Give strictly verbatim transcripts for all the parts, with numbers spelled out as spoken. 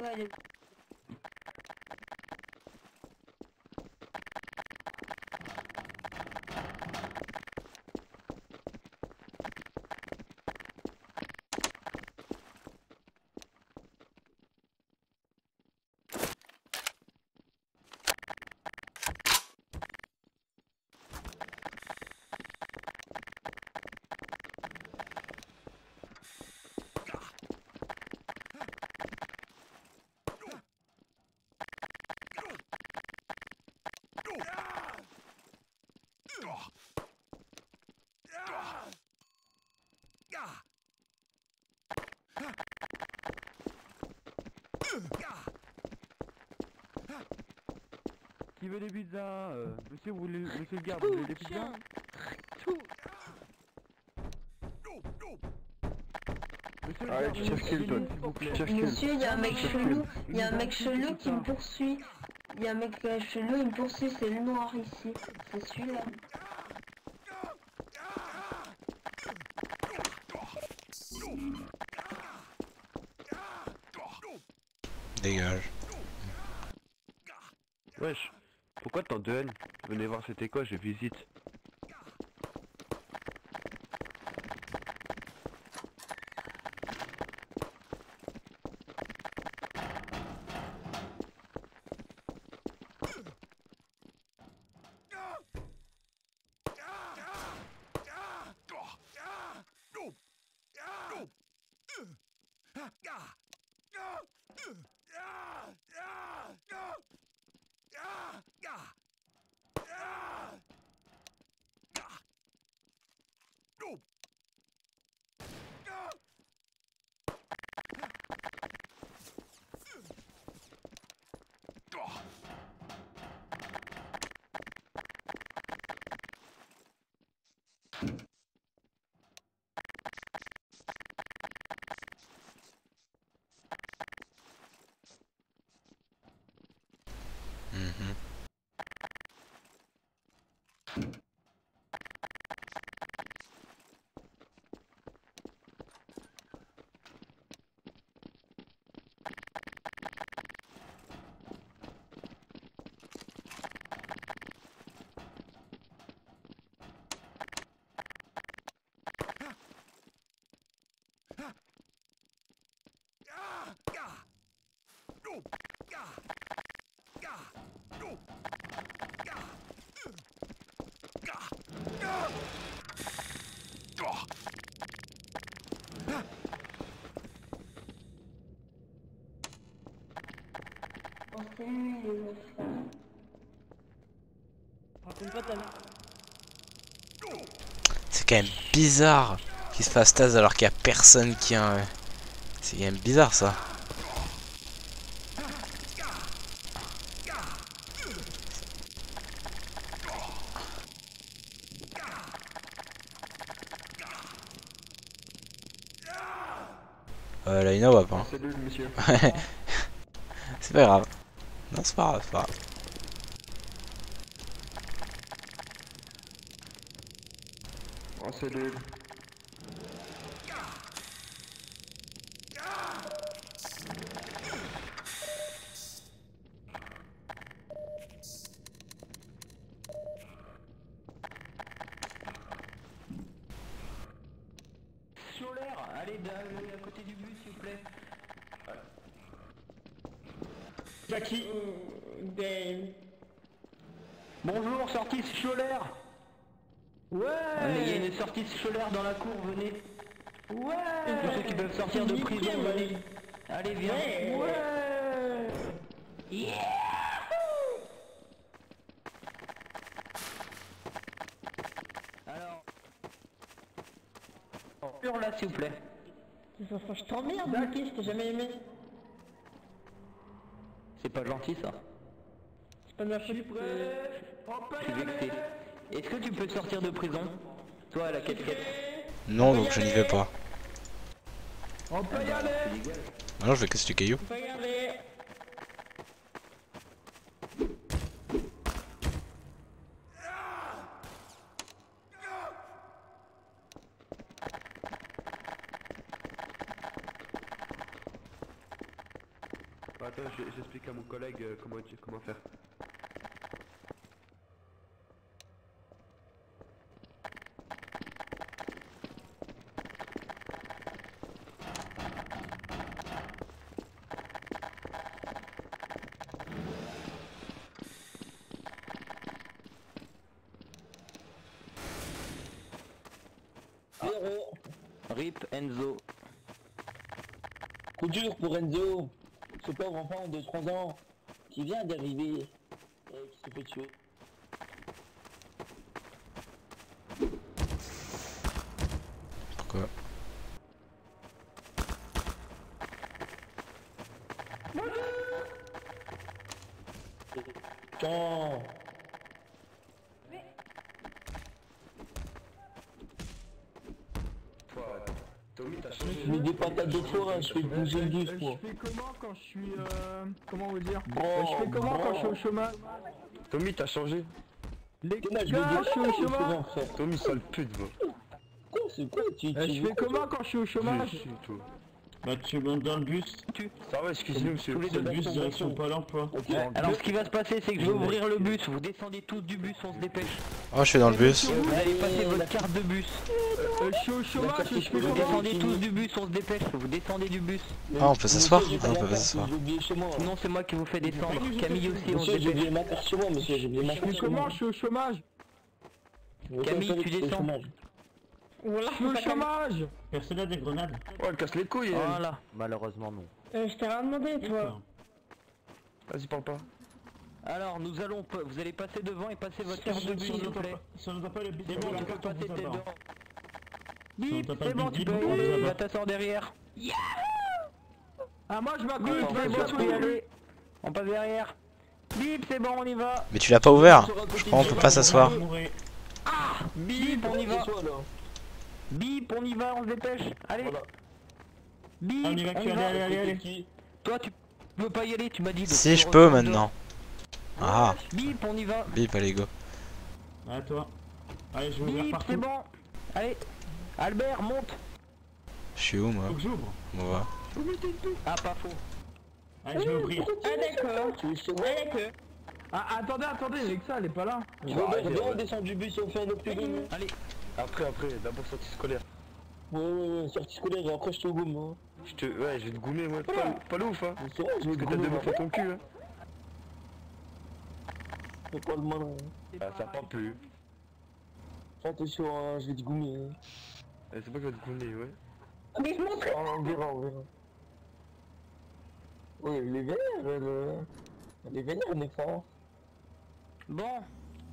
Ouais, les... Qui veut des pizzas euh, Monsieur, vous voulez, monsieur le garde, vous voulez des pizzas? Tout. Monsieur le Allez, garde, tu chef kill, toi. s'il vous plaît. Chef kill. Monsieur, il y a un mec Chef chelou, kill. il y a un Une mec danse, chelou c'est qui ça. me poursuit. Il y a un mec euh, chelou, il me poursuit, c'est le noir ici. C'est celui-là. Dégage. Wesh, pourquoi tant de haine? Venez voir c'était quoi, je visite. Mhm. Oh, c'est lui, les meufs. Raconte pas ta vie. C'est quand même bizarre qu'il se fasse tase alors qu'il y a personne qui a... un- C'est quand même bizarre ça. Euh, là, il va pas. Hein. Salut, monsieur. C'est pas grave. Non, c'est pas grave, c'est pas grave. Oh, salut. Solaire, allez à, à côté du bus s'il vous plaît. Jackie. Ben. Bonjour, sortie Solaire. Ouais. Il y a une sortie Solaire dans la cour, venez. Ouais. Tous ceux qui peuvent sortir de prison, Nickel, venez. Allez, viens. Ouais. Ouais. Yeah. Alors... Hurle là s'il vous plaît. Je t'emmerde, Jackie, je t'ai jamais aimé. C'est pas gentil ça. C'est pas de ma faute. Je suis vexé. Est-ce que tu peux sortir de prison? Toi à la quête-quête. Non, donc je n'y vais pas. On peut y aller. Ah non, je vais casser du caillou. On peut y aller. Attends, je- j'explique à mon collègue euh, comment, comment faire. Zéro. Rip Enzo. Coup dur pour Enzo, ce pauvre enfant de trois ans qui vient d'arriver et qui s'est fait tuer. Pourquoi? Quand Tommy, t'as changé. je mets des patates de forain, je fais bouger le bus, Euh, moi. Je fais comment quand je suis... Euh... Comment vous dire Bon, Euh, Je fais comment bon. quand je suis au chômage? Tommy, t'as changé. Les Quel âge gars, de je suis au dire chômage. frère? Tommy, sale pute, va. Quoi, c'est quoi? Tu, Euh, tu Je veux fais quoi, comment quand je suis au chômage? Je suis toi. Bah tu montes dans le bus, Ça va, excusez-nous, monsieur. Tous les c'est deux le bus d'accord, direction d'accord. Pôle emploi. Ok. Alors ce qui va se passer, c'est que je vais ouvrir le bus. Vous descendez tous du bus, on se dépêche. Oh, je suis dans le bus. Et vous allez passer votre carte de bus. Euh, Je suis au chômage, je fais Vous comment? descendez tous du bus, on se dépêche. Vous descendez du bus. Ah, on peut s'asseoir? Monsieur, j'ai Ah, on pas peut la pas carte, s'asseoir. J'ai oublié chez moi. Non, c'est moi qui vous fais descendre. Camille aussi, on se Monsieur, j'ai dépêche. oublié ma carte chez moi, monsieur, j'ai oublié ma Je carte fais chez moi. comment? Je suis au chômage. Monsieur, Camille, vous savez tu que c'est le descends. chômage. Je suis au chômage. Personne a des grenades. Oh, elle casse les couilles, elle. Voilà. Malheureusement non. Euh, Je t'ai rien demandé, toi. Vas-y, parle pas. Alors nous allons, pa- vous allez passer devant et passer votre Si carte de bus, on s'il vous n'entend plaît. pas- si on n'entend pas le bip, C'est bon, tu peux on passer vous t'es abat. devant. Bip, t'entend pas c'est le bon, bip, tu bip, peux on vous y aller. abat. Va t'asseoir derrière. Ah, moi je Bip, m'accroche, c'est bon, tu peux y je aller. On passe derrière. Bip, c'est bon, on y va. Mais tu l'as pas ouvert. Je crois qu'on peut pas s'asseoir. Bip, on y va. Soit, là. Bip, on y va, on se dépêche. Allez. Voilà. Bip, On y va, on y allez, va. allez, allez, allez. Qui Toi, tu peux pas y aller, tu m'as dit. donc Si, tu je peux retournes maintenant. Ah, Bip, on y va. bip, allez, go. À toi. Allez, je vais ouvrir Bip, c'est partout. bon. Allez. Albert, monte. Je suis où, moi? Faut que j'ouvre. On va. Ah, pas faux. Allez, je vais ouvrir. Ah, d'accord. Tu veux chez moi? Ah, d'accord. Ah, attendez, attendez, Alexa, elle est pas là. Je vais viens, on descend du bus, on fait un autre plus gros. Allez. Après, après, d'abord sortie scolaire. Ouais, ouais, ouais, sortie scolaire et après je te gomme, moi. Je te. Ouais, je vais te goumer, moi. Pas, pas le ouf, hein. Mais c'est vrai, je vais Parce te que t'as gommer, deux moi. meufs à ton cul, hein. Fais pas le malin. Ah, ça parle plus. Fais attention, hein, je vais te gommer. Hein. Eh, c'est pas que je vais te goumer, ouais. Mais je montre. Ah, on verra, on verra. Oui, elle est vénère, elle. euh, Elle est vénère, mes frères. Bon.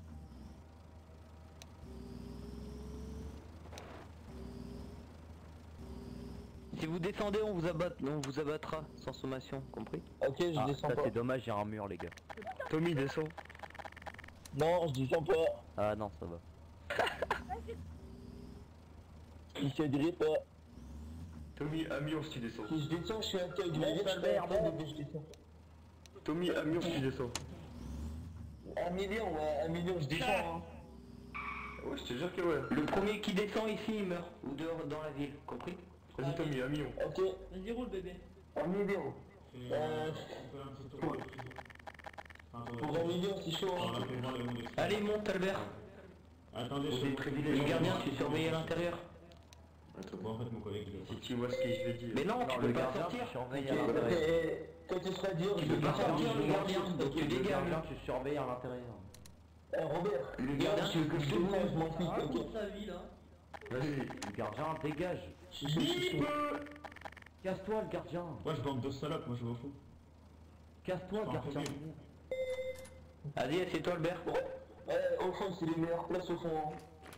Si vous descendez, on vous abat, on vous abattra sans sommation, compris? Ok, je descends pas. dommage, il y a un mur, les gars. Tommy, descend. Non, je descends pas. Ah non, ça va. Je t'aiderai pas. Tommy, Amiens, si tu descends. Si je descends, je suis intégré. Je suis pas intégré, je descends. Tommy, Amiens, si tu descends. Un million, ouais, un million, je descends. Hein. Ouais, je te jure que ouais. Le premier qui descend ici, il meurt. Ou dehors dans la ville, compris? Vas-y, Tommy, Amiens. Ok. Vas-y, roule, bébé. Un million. Euh, pour un million, c'est chaud. Hein. Allez, monte, Albert. Attendez, je J'ai vais privilégié. Le gardien, tu surveilles à l'intérieur. Bon, en fait, mon collègue, il est Si tu vois ce que je vais dire. Mais non, tu peux pas sortir. Et quand tu seras dur, Tu je peux vais pas partir. sortir, le gardien, donc tu dégages. tu surveilles à l'intérieur. Eh, Robert, Le gardien, tu veux que je te mange, mon fils, Raconte ok. sa vie, là. Vas-y. Le gardien, dégage. Je suis chaud, je suis chaud. Casse-toi, le gardien. Moi, je bande de salopes, moi, je m'en fous. Casse-toi, le Enfin, gardien. Vas-y, assieds-toi, Albert. Eh, au fond, c'est les meilleures places au fond. Hein.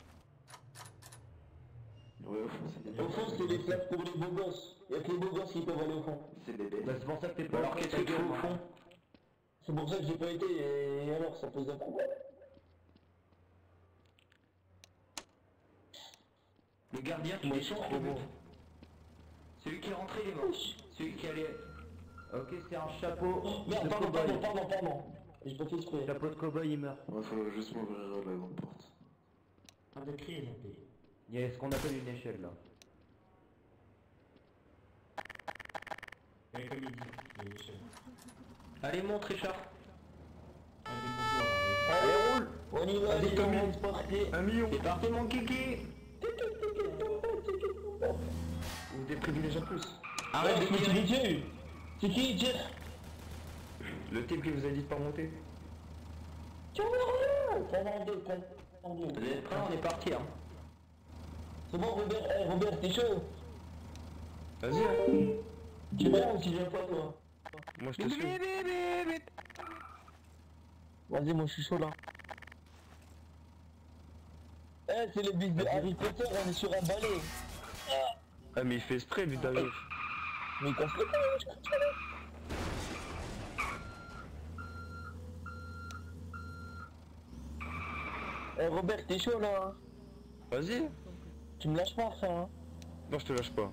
Ouais, au fond, c'est des Au fond, c'est les places pour les beaux gosses. Y'a que les beaux gosses qui peuvent aller au fond. C'est des bêtes. Bah, c'est pour ça que t'es pas Alors, entré, qu'est-ce ta que tu fais gueule, au hein. fond? C'est pour ça que j'ai pas été, et alors, ça pose un problème. Le gardien, tu Moi, descends, je suis tu le trop butes. Celui qui est rentré, il est mort. Celui qui allait... Ok, c'est un chapeau. Merde, de pardon, cow-boy. pardon, pardon, pardon. J'ai pas fait exprès. Chapeau de cow-boy, il meurt. Ouais, faut juste m'ouvrir la grande porte. Pas de crise, Il y a ce qu'on appelle une échelle là. Et comme il dit, Et Michel. Allez, monte Richard. Allez, bonjour. Allez, roule. On y va, Vas-y, les Tommy. gens, c'est parti. Un million. C'est parti, mon kiki. Ou des privilèges en plus. Arrête Ouais, de mais tu tirer. les tues. C'est qui, tire? Le type qui vous a dit de pas monter. Tu vois rien. Pendant deux, pendant deux. Vous êtes prêts? On est parti, hein. C'est bon, Robert, eh, Robert, t'es chaud? Vas-y, hein. Tu viens ou tu viens pas, toi? Moi je te suis. Vas-y, moi je suis chaud là. Eh, c'est le bis de Harry Potter, on est sur un balai. Ah mais il fait exprès lui d'ailleurs. Mais il casse le cul, je continue. Eh Robert, t'es chaud là? Vas-y. Tu me lâches pas, ça, hein? Non je te lâche pas.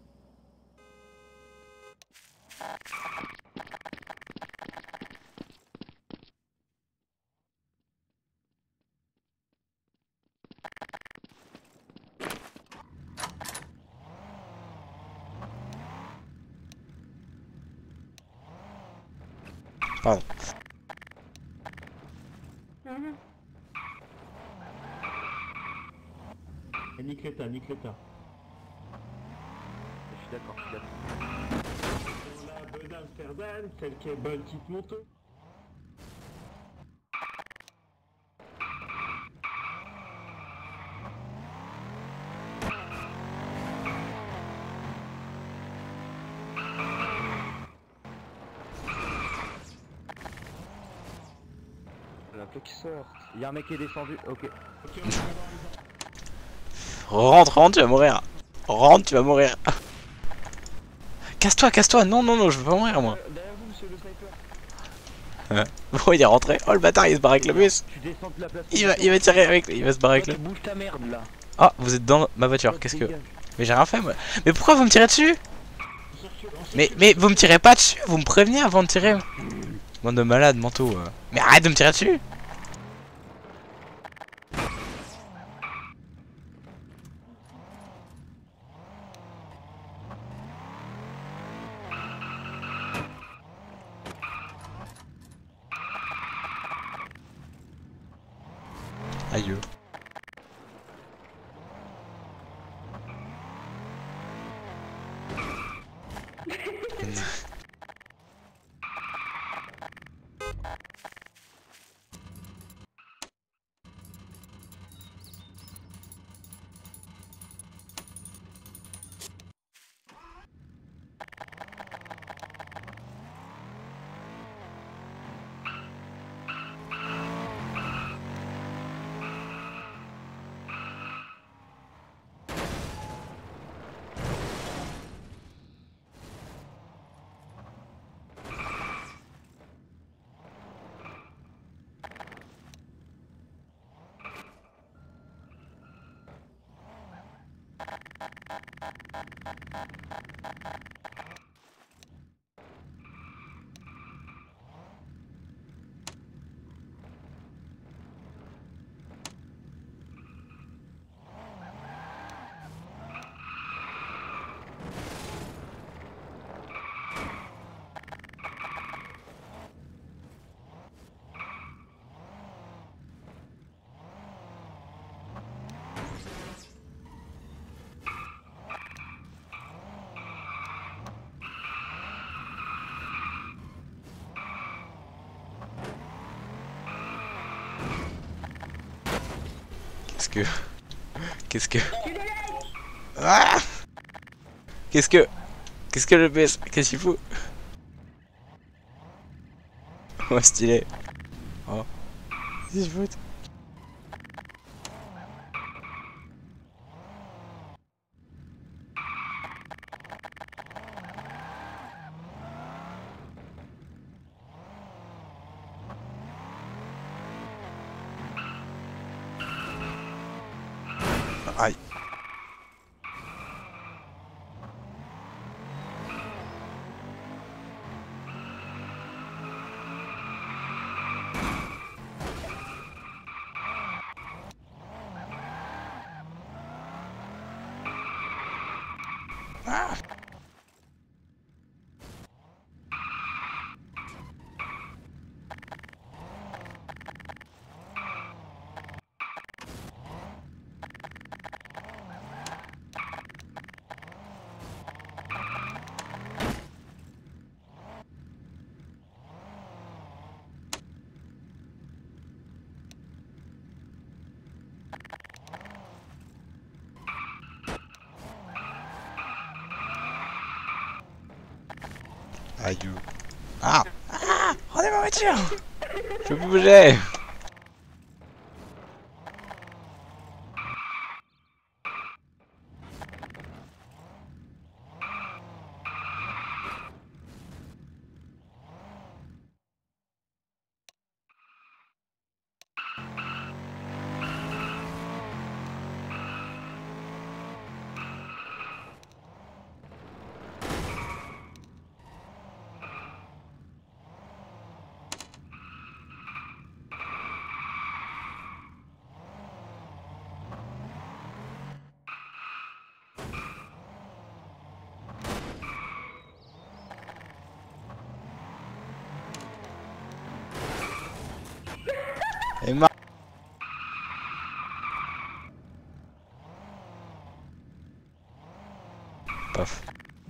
Pardon. Et nique l'état, nique l'état. Je suis d'accord, je suis d'accord. On a bonne Amsterdam, celle qui est bonne petite moto. Il y en a plein qui sortent. Il y a un mec qui est descendu, ok. Ok, on va voir Rentre, rentre, tu vas mourir. Rentre, tu vas mourir. Casse-toi, casse-toi. Non, non, non, je veux pas mourir, moi. Derrière vous monsieur le sniper. Bon, il est rentré. Oh, le bâtard, il se barre avec le bus. Tu descends de la place. Il va, il va tirer avec, il va se barrer avec Toi, le... tu bouges ta merde, là. Ah, vous êtes dans ma voiture, qu'est-ce que... Mais j'ai rien fait, moi. Mais pourquoi vous me tirez dessus? Mais, mais vous me tirez pas dessus, vous me prévenez avant de tirer. Bande de malades mentaux. euh. Mais arrête de me tirer dessus. Aïe. Qu'est-ce que... Qu'est-ce que... Ah, qu'est-ce que... Qu'est-ce que le P S? Qu'est-ce qu'il fout? Oh, stylé. Oh. Qu'est-ce qu'il fout? Aïe. Ah. Aïe. Ah. Ah. Rendez ma voiture. Je peux plus bouger. Et ma... Paf.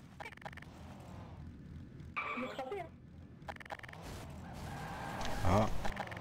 Ah.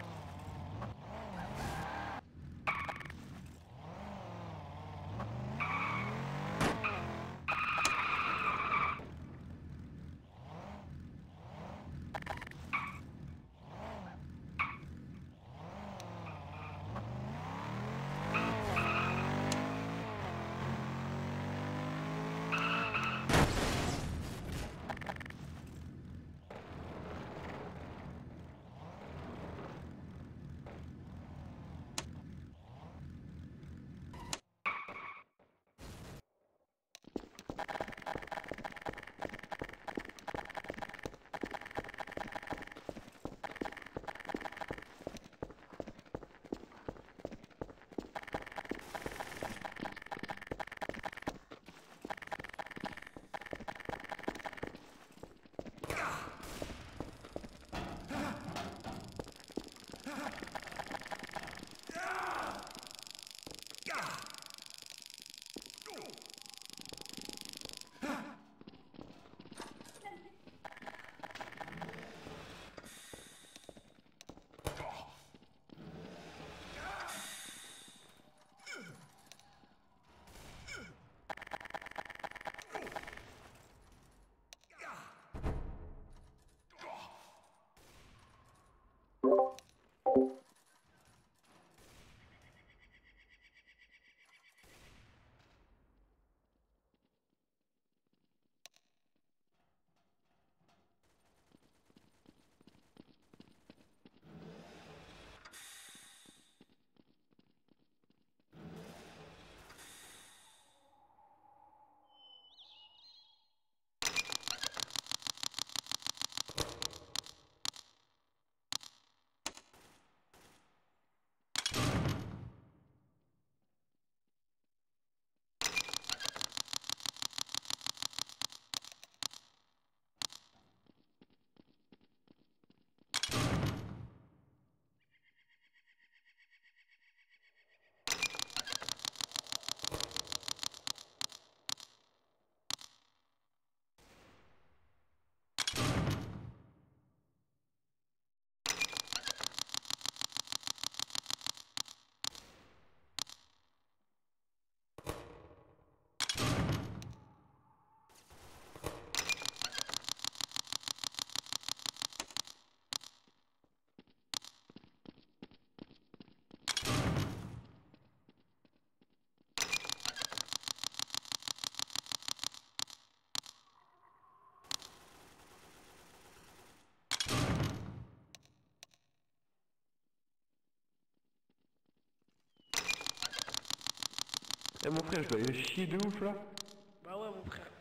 Eh mon frère, je dois aller chier de ouf là. Bah ouais, mon frère.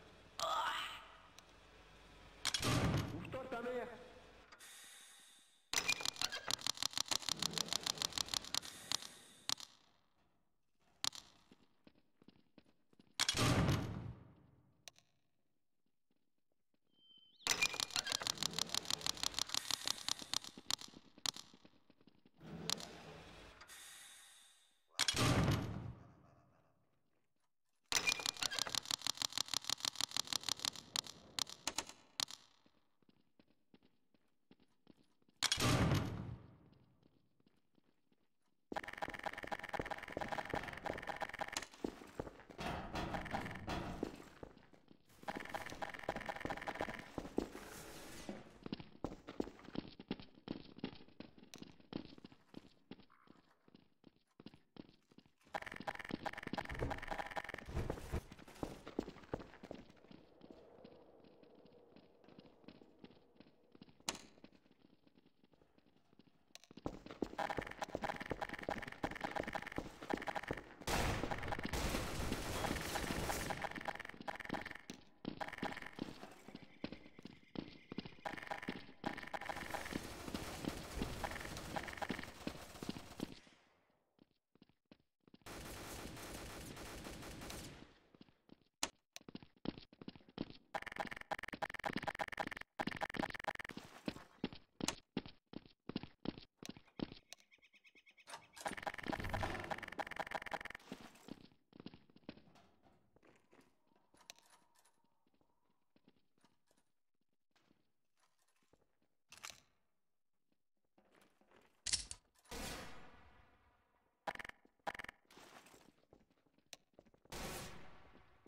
Ouvre-toi ta mère.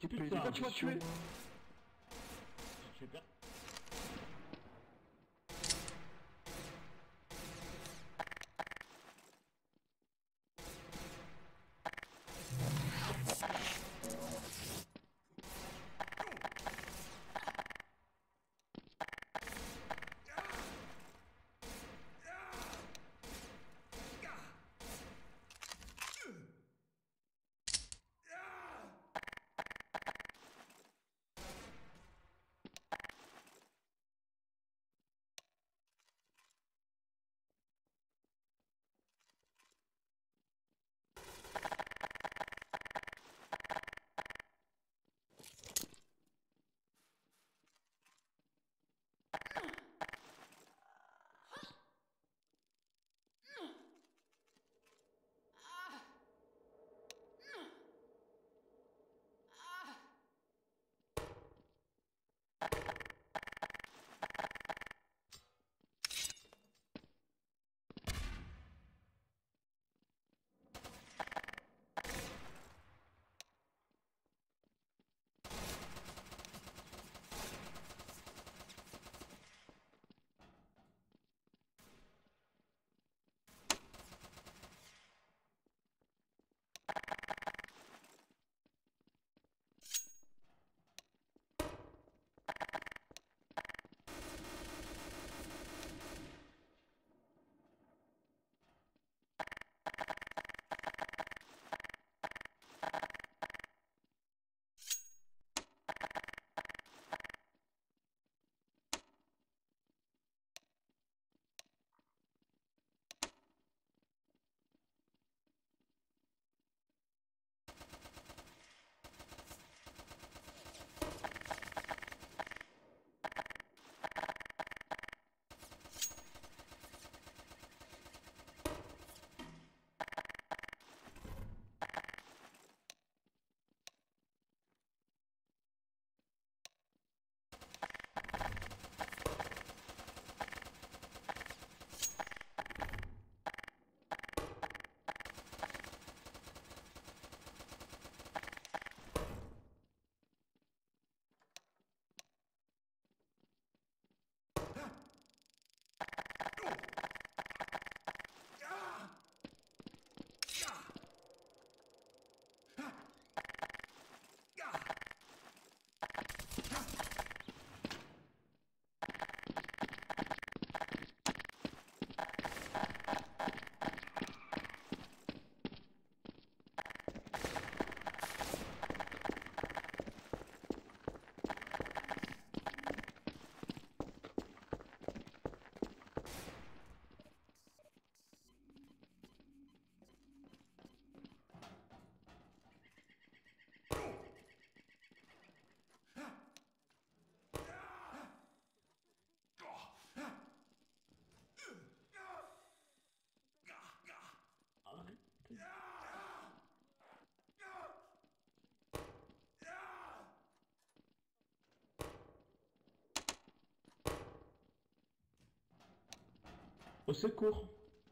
Tu peux Putain, tu m'as je tué. suis- Je fais perdre. Au secours.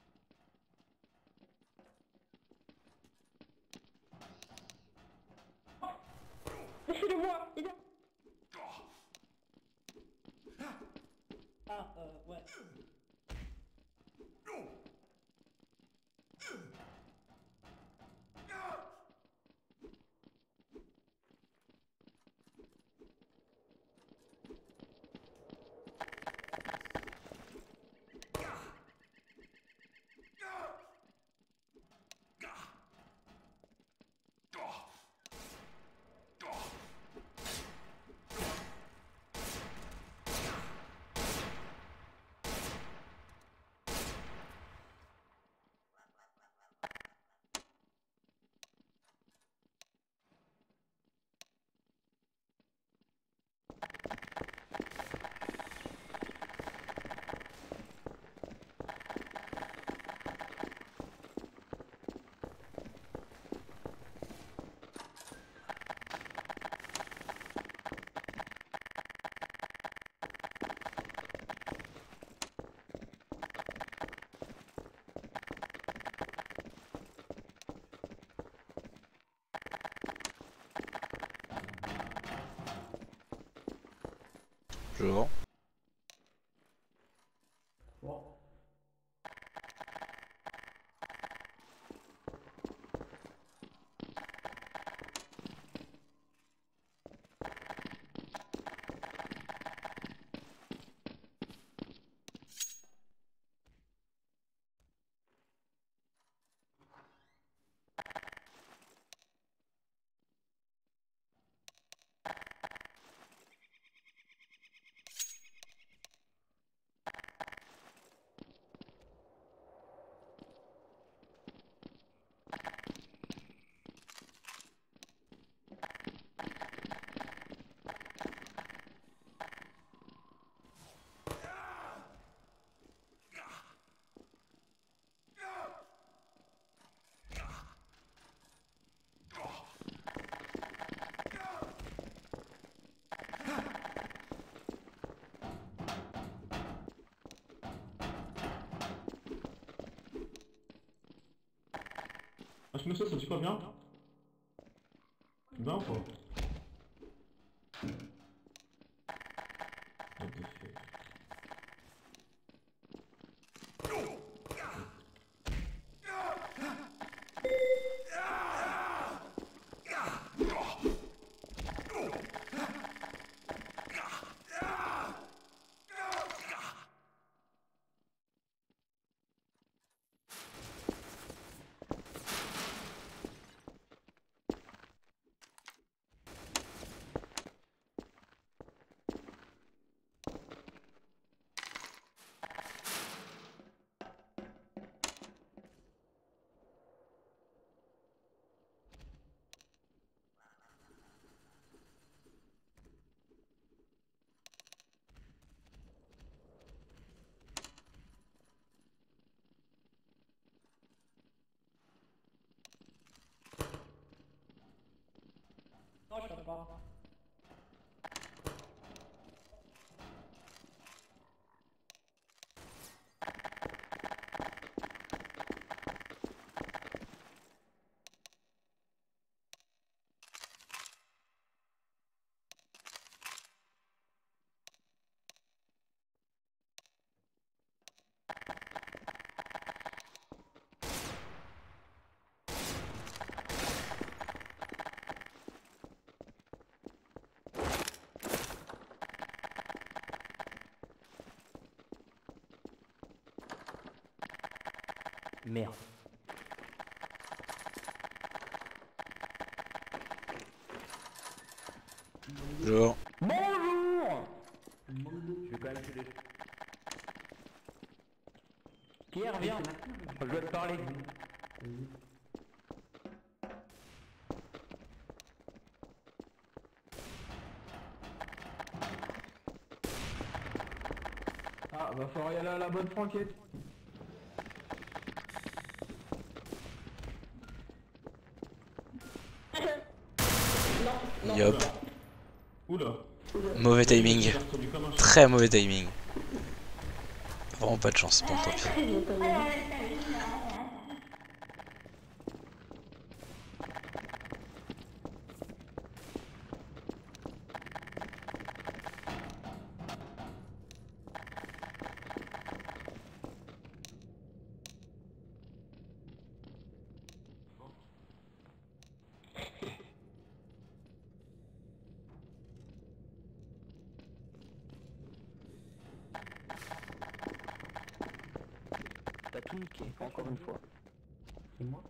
Laissez-le-moi, il a... Ah, euh, ouais. Bonjour. Bon. Ah, je me sais, ça dit pas bien? Bien ou pas? What the fuck? Non, je sais pas. Merde. Bonjour. Bonjour. Je vais quand même te laisser. Pierre, viens. Je dois te parler. Ah, va falloir y aller à la bonne franquette. Yop. Oula. Mauvais timing. J'ai reconnu comme un chat. Très mauvais timing. Vraiment pas de chance, bon tant pis. T'as tout niqué, encore une fois. C'est moi.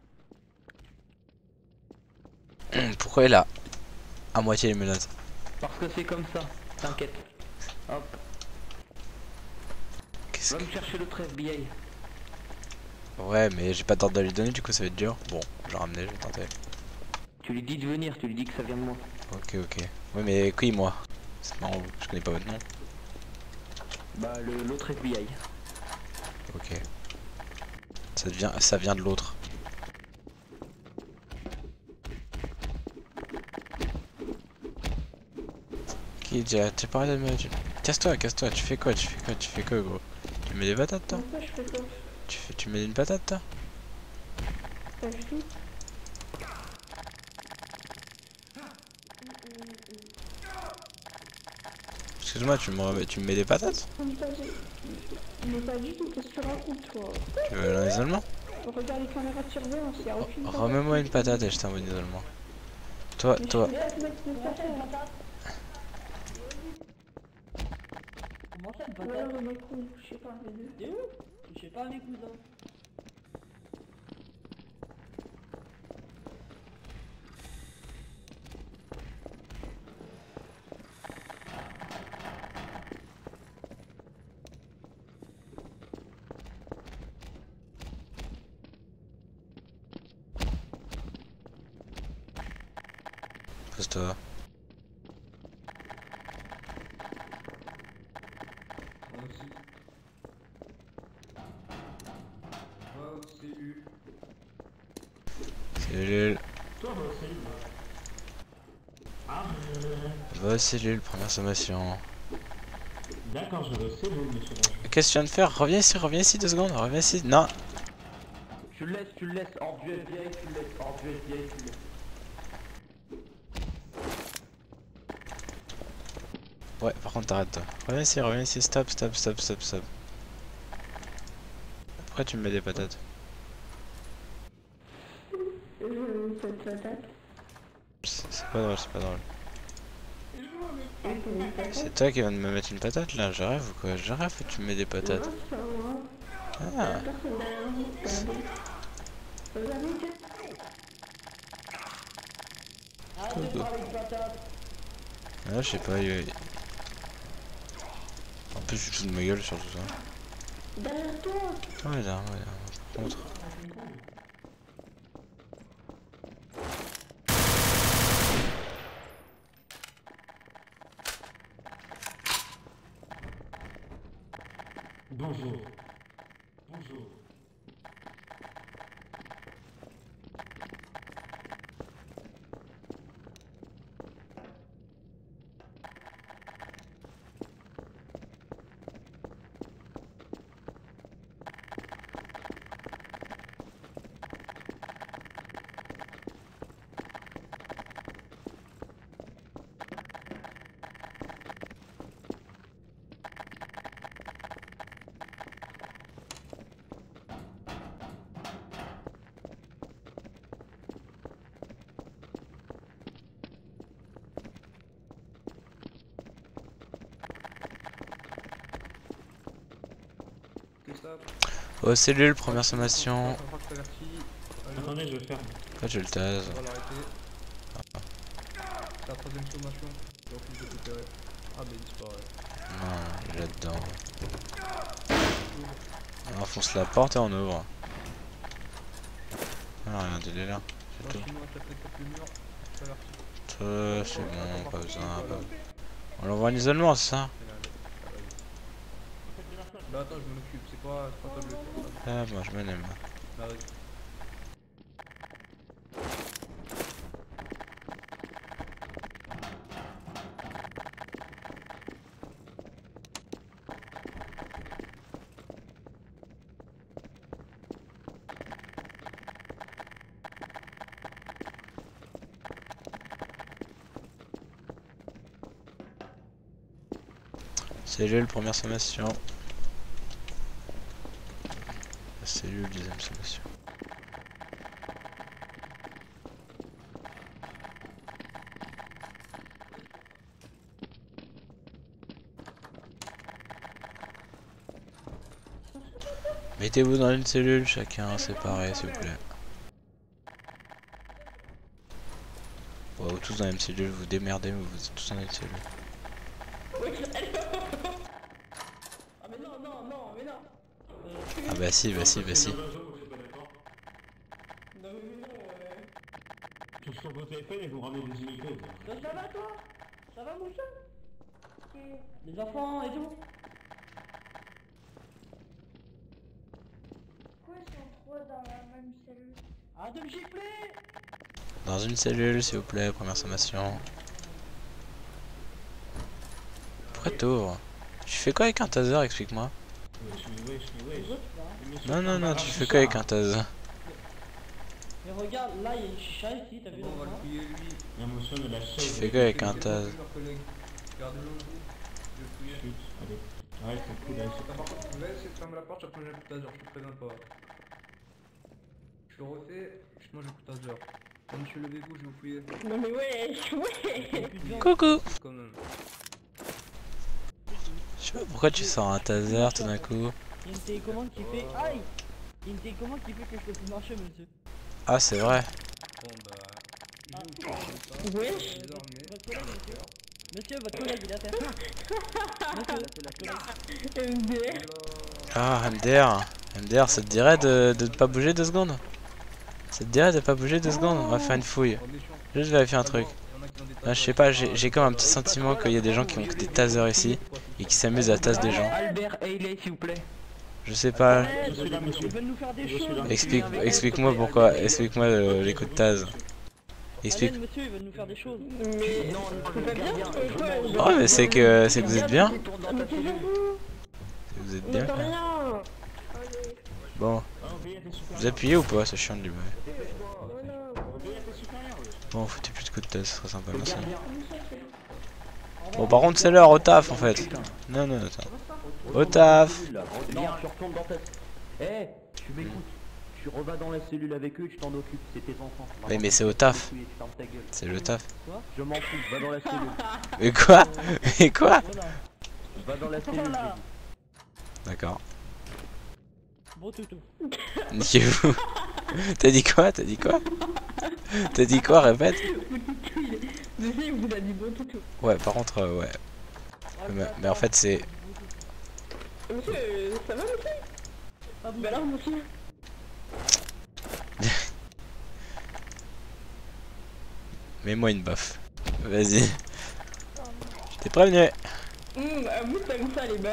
Pourquoi elle a à moitié les menottes? Parce que c'est comme ça, t'inquiète. Hop, Qu'est-ce va que... me chercher le F B I. Ouais, mais j'ai pas d'ordre de lui donner, du coup ça va être dur. Bon, je vais ramener, je vais tenter. Tu lui dis de venir, tu lui dis que ça vient de moi. Ok, ok. Ouais, mais qui moi? C'est marrant, je connais pas votre nom. Bah, le l'autre F B I. Ok. Ça, devient... ça vient de l'autre. Qui déjà, tu parles de me... tu- Casse-toi, casse-toi, tu fais quoi, tu fais quoi, tu fais quoi gros? Tu mets des patates toi? Pourquoi je fais quoi? Tu fais... tu mets une patate toi? Pas du tout. Excuse-moi, tu me remets- tu me mets des patates? Mais pas du- mais pas du tout, qu'est-ce que tu racontes toi? Tu veux un isolement? Regarde les caméras de surveillance, y'a aucune patate. Remets-moi une patate et je t'envoie un isolement. Toi, Mais je toi. peux pas te mettre une patate. Comment ça, une Ouais, patate? le mec, je sais pas, les deux. T'es où? Je sais pas, mes cousins. Pose-toi. Cellule. Va cellule, première sommation. D'accord, je le sais, vous, monsieur. Qu'est-ce que tu viens de faire? Reviens ici, reviens ici deux secondes, reviens ici. Non. Tu le laisses, tu le laisses hors du F B I, tu le laisses hors du F B I, tu le laisses. Ouais, par contre t'arrêtes toi. Reviens ici, reviens ici, stop, stop, stop, stop, stop. Pourquoi tu me mets des patates? Euh, cette patate. C'est c'est pas drôle, c'est pas drôle. Et pour une patate. C'est toi qui viens de me mettre une patate là, je rêve ou quoi? Je rêve ou tu me mets des patates? Non, ça va. Ah, Personne derrière nous, regardez. Regardez, tiens. Arrête de parler de patate. ah je sais pas, il... En plus tu te fous de ma gueule sur tout ça. Derrière toi. Ouais, derrière moi, derrière moi. Par contre... Bonjour. Bonjour. Oh cellule, première sommation. Attendez, je vais faire. Pourquoi tu le tases? On va l'arrêter. C'est la troisième sommation. Il refuse de coopérer. Ah bah il disparaît. Non, il est là-dedans. On enfonce la porte et on ouvre. Ah rien, il est là. C'est tout. Chinois qui a fait taper le mur. Je t'avertis. Toi, c'est bon, pas besoin, pas besoin. On l'envoie un isolement, c'est ça? Bah attends, je m'en occupe. C'est pas, c'est pas toi de le faire. Ah, moi je m'en aime. Bah vas-y. Cellule, première sommation. Cellule, deuxième sommation. Mettez-vous dans une cellule, chacun séparé, s'il vous plaît. Wow, vous tous dans la même cellule, vous démerdez, mais vous êtes tous dans une cellule. Ah mais non, non, non, mais non. Euh, Ah bah si, bah si, bah si. Non mais non, euh... Je suis sur votre téléphone et vous ramenez des immigrés. Ça, ça va toi? Ça va mon chat? Les enfants et tout? Pourquoi ils sont trois dans la même cellule? Arrête de me gifler! Dans une cellule, s'il vous plaît, première sommation. Pourquoi t'ouvres? Tu fais quoi avec un taser, explique-moi? Non, non, non, tu fais quoi avec un taser? Mais regarde, là il y a une chicha ici, t'as vu Bon, on va le l'enfant? plier lui. L'émotion de la Tu chaise. fais quoi avec un J'ai taser? compris, leur collègue. Gardez-le. Je vais fouiller. Chut, allez. Ouais, c'est cool, là, c'est Attends, par contre, tu vas essayer de fermer la porte, après j'ai plus de taser, je te préviens pas. Je le refais, moi j'ai plus de taser. Bon, monsieur, levez-vous, je vais vous fouiller. Non mais ouais, ouais. Coucou. Quand même. Je sais pas pourquoi tu sors un taser tout d'un coup. Il y a une télécommande qui fait aïe. Il y a une télécommande qui fait que je peux plus marcher, monsieur. Ah, c'est vrai. Bon bah... Ah. Je vous fais ça. Wesh. Désormais. Votre collègue, monsieur. Monsieur, votre collègue, il a fait. Monsieur, M D R. Ah, M D R. M D R, ça te dirait de, de pas bouger deux secondes? Ça te dirait de pas bouger deux secondes? On va faire une fouille. Juste vérifier un truc. Ah, je sais pas, j'ai comme un petit sentiment qu'il y a des gens qui ont des tasers ici et qui s'amusent à tasser des gens. Albert Hayley, s'il vous plaît. Je sais pas. Je suis là, monsieur. Ils veulent nous faire des choses. Explique, explique-moi pourquoi. Explique-moi euh, les coups de tase. Explique. Alain, monsieur, ils veulent nous faire des choses. Mais non, C'est pas bien. Oh, mais c'est que c'est que vous êtes bien. Mais c'est vous. Vous êtes Mais bien. t'as Quoi. rien. Bon, vous appuyez ou pas? C'est chiant de lui. Bon, foutez plus de coups de tase, ce serait sympa. Merci. Bon, par contre, c'est l'heure au taf en fait. Non, non, attends. Au taf. Non, tu retournes dans ta... Eh, tu m'écoutes. Tu revas dans la cellule avec eux, tu t'en occupes, c'est tes enfants. Oui, mais c'est au taf. Tu fermes ta gueule. C'est le taf. Je m'en fous, va dans la cellule. Et quoi? Et quoi? Va dans la cellule. Voilà. D'accord. Bon toutou. Niquez-vous. T'as dit quoi? T'as dit quoi? T'as dit quoi? Répète. Monsieur, il vous a dit bon toutou. Ouais, par contre, euh, ouais. Mais, mais en fait, c'est. Monsieur, euh, ça va, monsieur? Ah, bah alors, monsieur. Mets-moi une baffe. Vas-y. Je t'ai prévenu. Hum, à vous, t'aimes ça, les bas.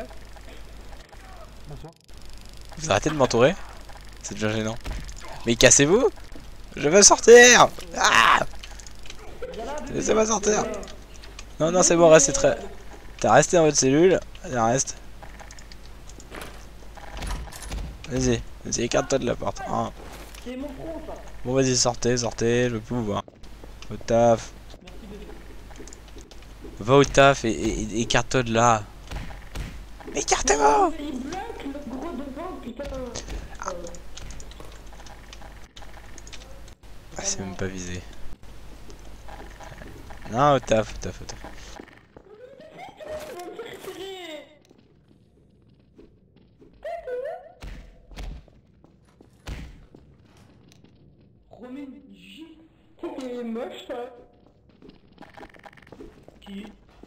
Vous arrêtez de m'entourer? C'est déjà gênant. Mais cassez-vous! Je veux sortir! Ah! Laissez-moi sortir! Non, non, c'est bon, restez très. T'as resté dans votre cellule. Allez, reste. Vas-y, vas-y, écarte-toi de la porte. Hein. C'est mon front, ça. Bon, vas-y, sortez, sortez, je veux plus vous voir. Au taf. Va au taf et, et, et écarte-toi de là. Écartez-vous! Il bloque le gros devant, putain. Ah, c'est même pas visé. Non, au taf, au taf, au taf. Romain J. C'est moche, ça. Qui?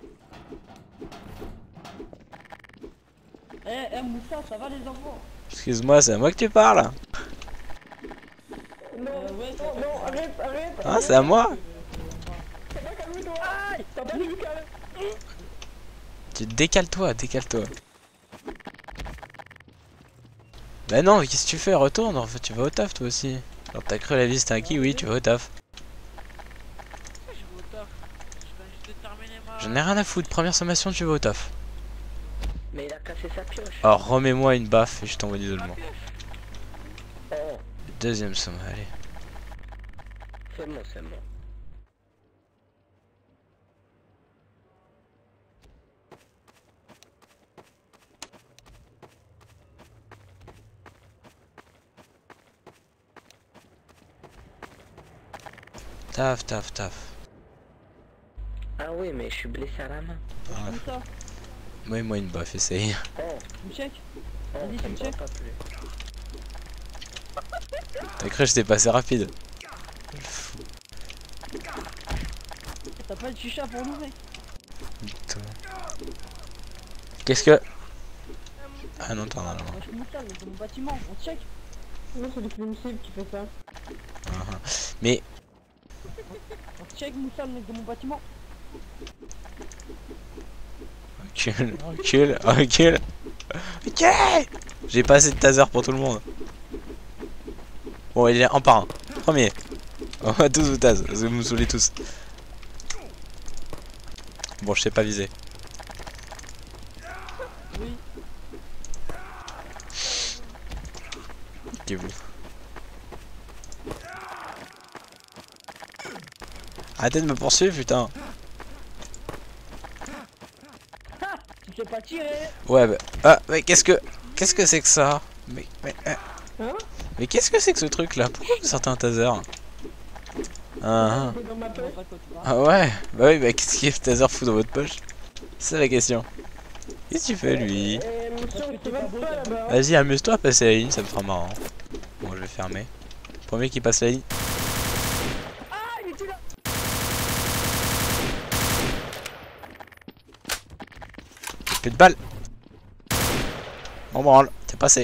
Eh, eh, Moussa, ça va les enfants? Excuse-moi, c'est à moi que tu parles? Non, euh, ouais, non, non, arrête, arrête. Ah, c'est à moi? Ça va, calme-toi. Aïe, t'as pas vu, calme. Tu décale-toi, décale-toi. Bah non, qu'est-ce que tu fais? Retourne, en fait, tu vas au taf toi aussi. Alors t'as cru la vie c'était acquis, oui, tu vas au taf. J'en ai rien à foutre, première sommation, tu vas au taf. Mais il a cassé sa pioche. Alors remets-moi une baffe et je t'envoie d'isolement. Oh, Deuxième somme, allez. c'est bon, c'est bon. Taf, taf, taf. Ah oui, mais je suis blessé à la main. Ah, Moussa, mets-moi une baffe, essaye. Oh, tu me check? oh, Vas-y, ça tu me me va check? pas plus. T'as cru que j'étais passé rapide? T'as pas de chicha pour nous, mec? Qu'est-ce que... Ah non, t'en as là. Moi, je suis Moussa, mais dans mon bâtiment, on check? Non, c'est le film cible qui fait ça. Ah, ah. Mais... On check Moussa, le mec de mon bâtiment. Recule, recule, recule. Ok. J'ai pas assez de taser pour tout le monde. Bon, il est un par un. Premier. On va tous vous tase, vous me saoulez tous. Bon, je sais pas viser. Oui. Ok, vous. Arrêtez de me poursuivre, putain. Tu t'ai pas tiré. Ouais, bah. Ah, mais qu'est-ce que. Qu'est-ce que c'est que ça? Mais. Mais, euh, Hein? mais qu'est-ce que c'est que ce truc là? Pourquoi vous sortez un taser? Ah, ah. Dans ma poche. Je vois pas de quoi tu parles. Ah ouais? Bah oui, bah qu'est-ce qu'il taser fout dans votre poche? C'est la question. Qu'est-ce que tu fais lui? Eh, monsieur, on te va pas là-bas. Vas-y, amuse-toi à passer la ligne, ça me fera marrant. Bon, je vais fermer. Premier qui passe la ligne. Ah, il était là. Plus de balles. On branle, t'es passé.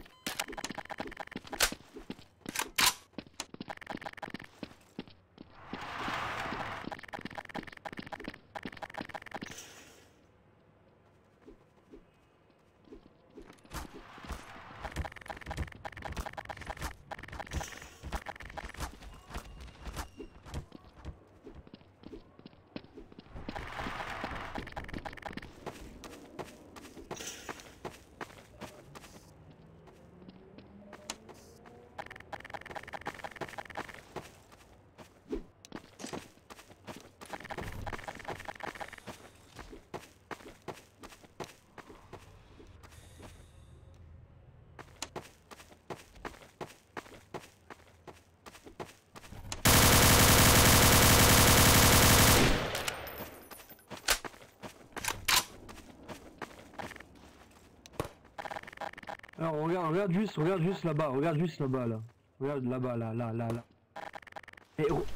Alors regarde, regarde juste, regarde juste là-bas, regarde juste là-bas là. Regarde là-bas, là, là, là, là. Et oh.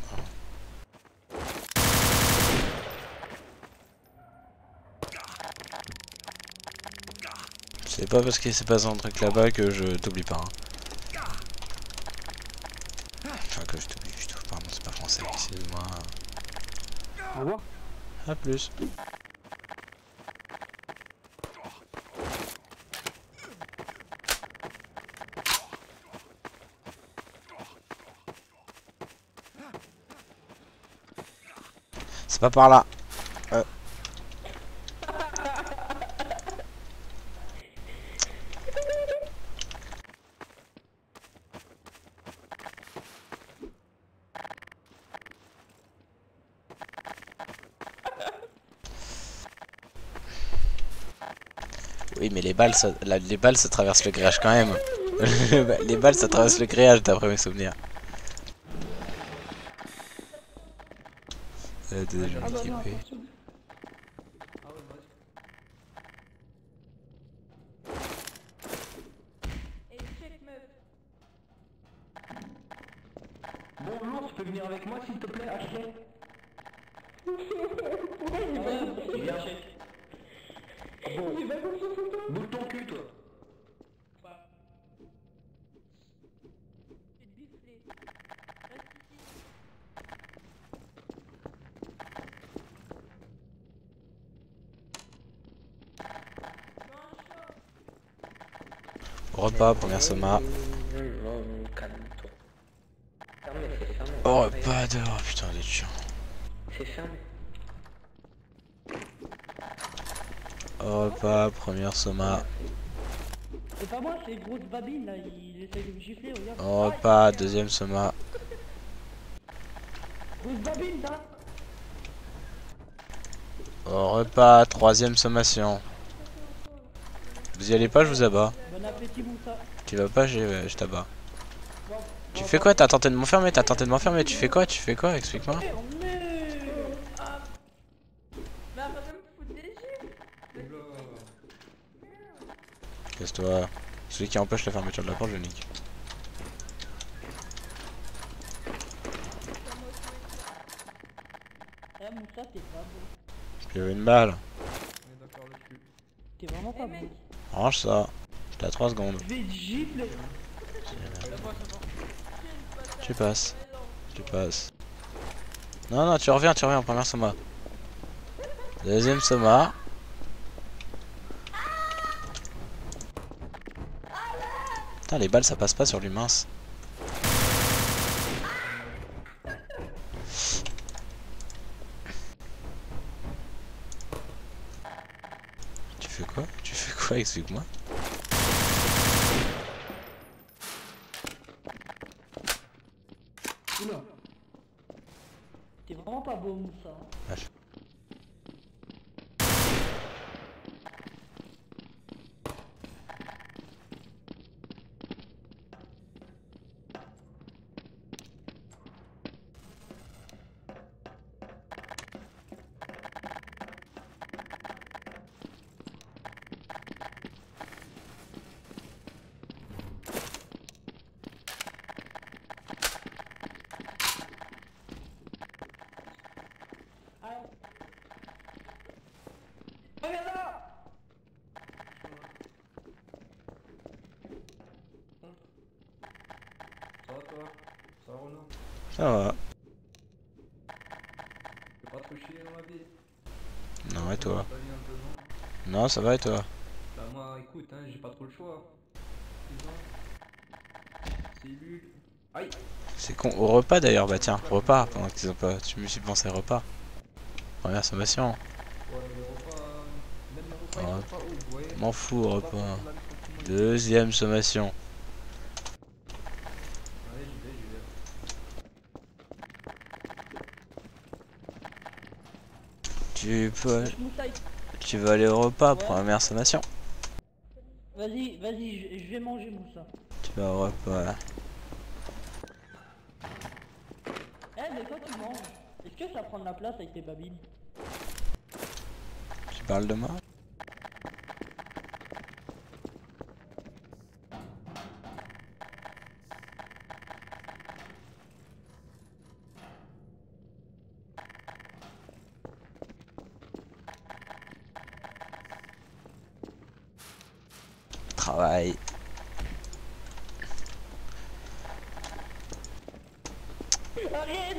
C'est pas parce qu'il s'est passé un truc là-bas que je t'oublie pas. Hein. Enfin que je t'oublie, je t'oublie, pardon, c'est pas français, excuse-moi. Au revoir. A plus. C'est pas par là. Euh. Oui, mais les balles, ça, la, les balles, ça traverse le grillage quand même. Les balles, ça traverse le grillage d'après mes souvenirs. Euh, de, je vais m'équiper. Bon, Lance, tu peux venir avec moi s'il te plaît, Ashley? Viens. Bon, bouge ton cul, toi. Repas, première soma. Calme-toi. Fermé, c'est fermé. Oh, repas dehors, putain, vous êtes chiant. C'est fermé. Repas, première soma. C'est pas moi, c'est grosse babine là, il essaye de me gifler, regarde. Repas, deuxième soma. Grosse babine là. Repas, troisième sommation. Vous y allez pas, je vous abats. Bon appétit Moussa. Tu vas pas, je, je t'abats. Tu fais quoi? T'as tenté de m'enfermer? T'as tenté de m'enfermer? Tu fais quoi? Tu fais quoi? Explique-moi. Casse-toi. Celui qui empêche la fermeture de la porte, je nique. Eh Moussa, t'es pas beau. Je veux une balle. T'es vraiment pas beau. Range ça. J'étais à trois secondes. Je vais te gifler. Tu passes. Tu passes. Non, non, tu reviens, tu reviens en première soma. Deuxième soma. Putain, les balles ça passe pas sur lui, mince. Tu fais quoi? Tu fais quoi? Explique-moi. T'es vraiment pas beau Moussa. Vache. Allez. Regarde là. Ça va toi? Ça va Renaud? Ça va. T'es pas trop chier dans la vie? Non, et toi? Ta vie un peu, non? Non, ça va et toi? Bah moi écoute, hein, j'ai pas trop le choix. Cellule. Aïe. C'est con. Au repas d'ailleurs, bah tiens, repas, pendant que tu ont pas. Tu me suis pensé repas. Première sommation. Ouais, les repas. Même les repas, ils Ouais. sont pas ouf, vous voyez. M'en fous, repas. Deuxième sommation. Allez, j'y vais, j'y vais. Tu peux. Moussaï. Tu veux aller au repas, première sommation. Vas-y, vas-y, je, je vais manger Moussa. Tu vas au repas là. Eh mais quand tu manges, est-ce que ça prend de la place avec tes babines? Tu parles de moi? Travail. Arrête.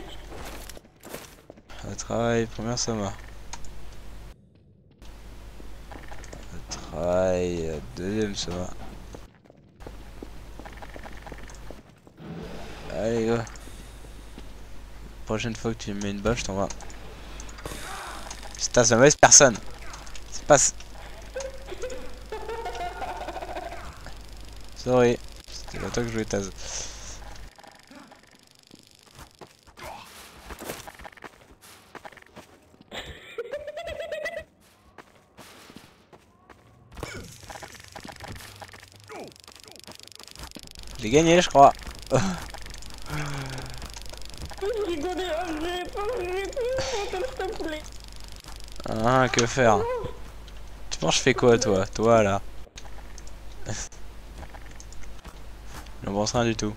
Le travail, première somme. Le travail, deuxième somme. Allez go. Prochaine fois que tu me mets une bâche, je t'envoie. Putain, c'est la mauvaise personne. C'est pas... Sorry. C'était pas toi que je jouais Taz. J'ai gagné, je crois. Ah, que faire? Tu penses que je fais quoi, toi? Toi, là? J'en pense rien du tout.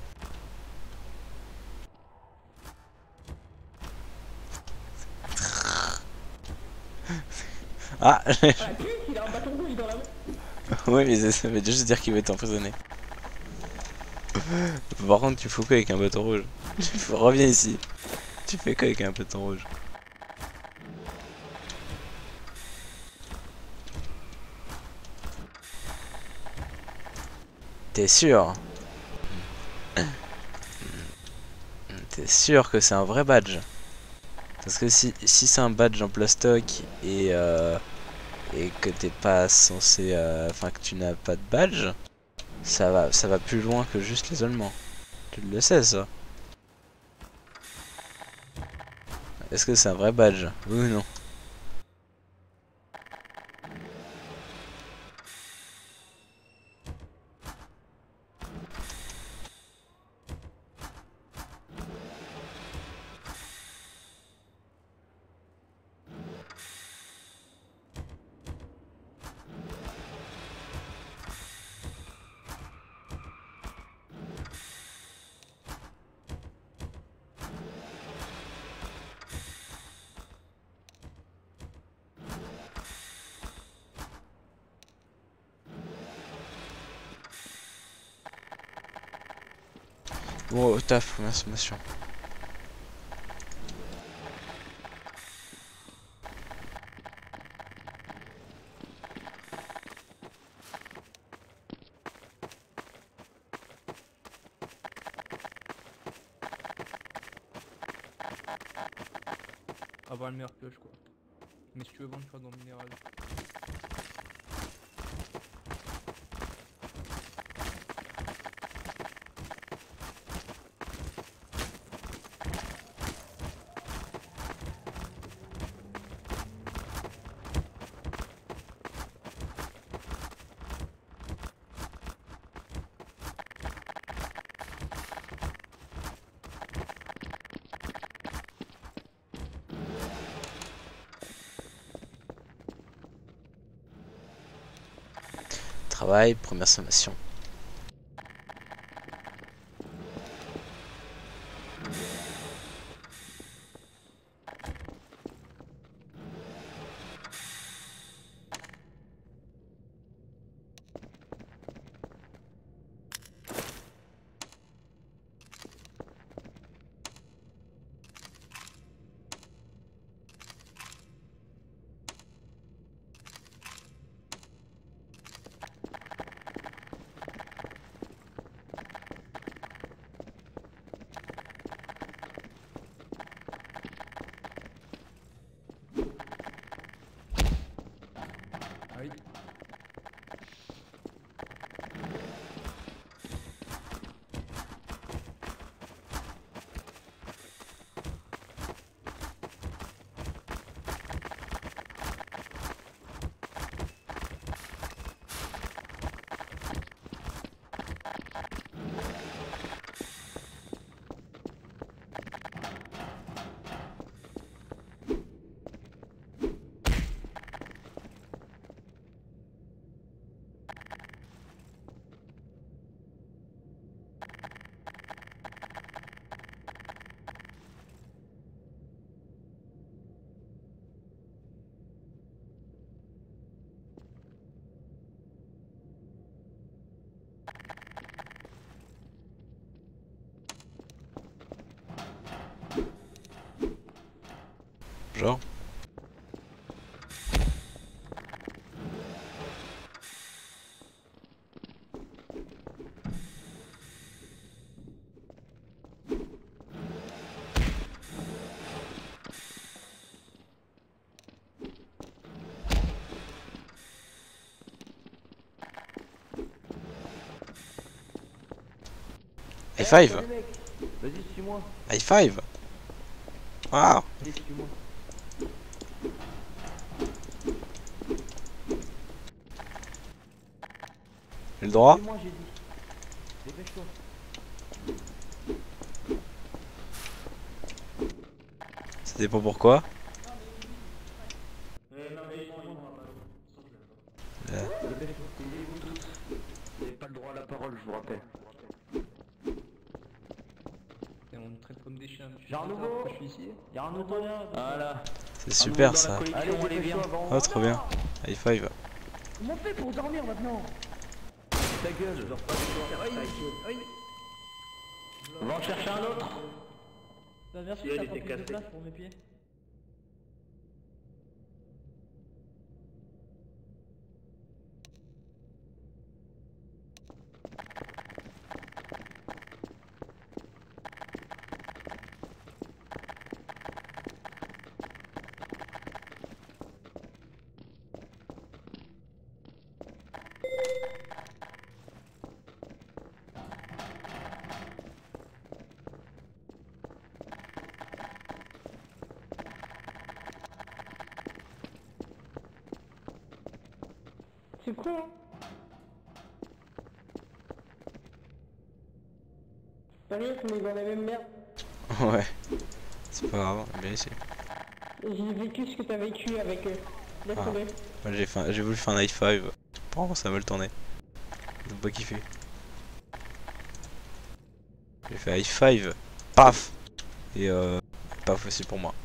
Ah! Il a un bâton rouge dans la main. Oui, mais ça veut juste dire qu'il va être emprisonné. Par contre, tu fous quoi avec un bâton rouge? Reviens ici. Tu fais quoi avec un bâton rouge? T'es sûr? T'es sûr que c'est un vrai badge? Parce que si, si c'est un badge en plastoc et, euh, et que t'es pas censé... Enfin, euh, que tu n'as pas de badge, ça va, ça va plus loin que juste l'isolement. Tu le sais, ça? Est-ce que c'est un vrai badge? Oui ou non? Bon, au taf, première sommation. Avoir le meilleur pioche quoi. Mais si tu veux vendre, tu vas dans le minéral. Travail, première sommation. Aïe. Genre. High five. Vas-y, suis-moi. High five. Waouh. Allez, suis-moi. J'ai le droit. Suis-moi, j'ai dit. Dépêche-toi. Ça dépend pourquoi. Là. Vous n'avez pas le droit à la parole, je vous rappelle. Et on me traite comme des chiens. J'ai un nouveau. Je suis ici. Y'a un nouveau. Voilà. C'est super ça. Allez, allez, viens. Oh trop bien. High five. Comment on fait pour dormir maintenant? Ta gueule, je dors pas avec toi. On va en chercher un autre. Bah merci, Si ça elle prend était plus de cassée. place pour mes pieds. C'est con hein. T'as vu, on est dans la même merde. Ouais. C'est pas grave, on est bien ici. J'ai vécu ce que t'as vécu avec eux. Laisse Ah. tomber. Moi j'ai fait un- j'ai voulu faire un high five. Pourquoi ça m'a le tourné? J'ai pas kiffé. J'ai fait high five. Paf. Et euh. Paf aussi pour moi.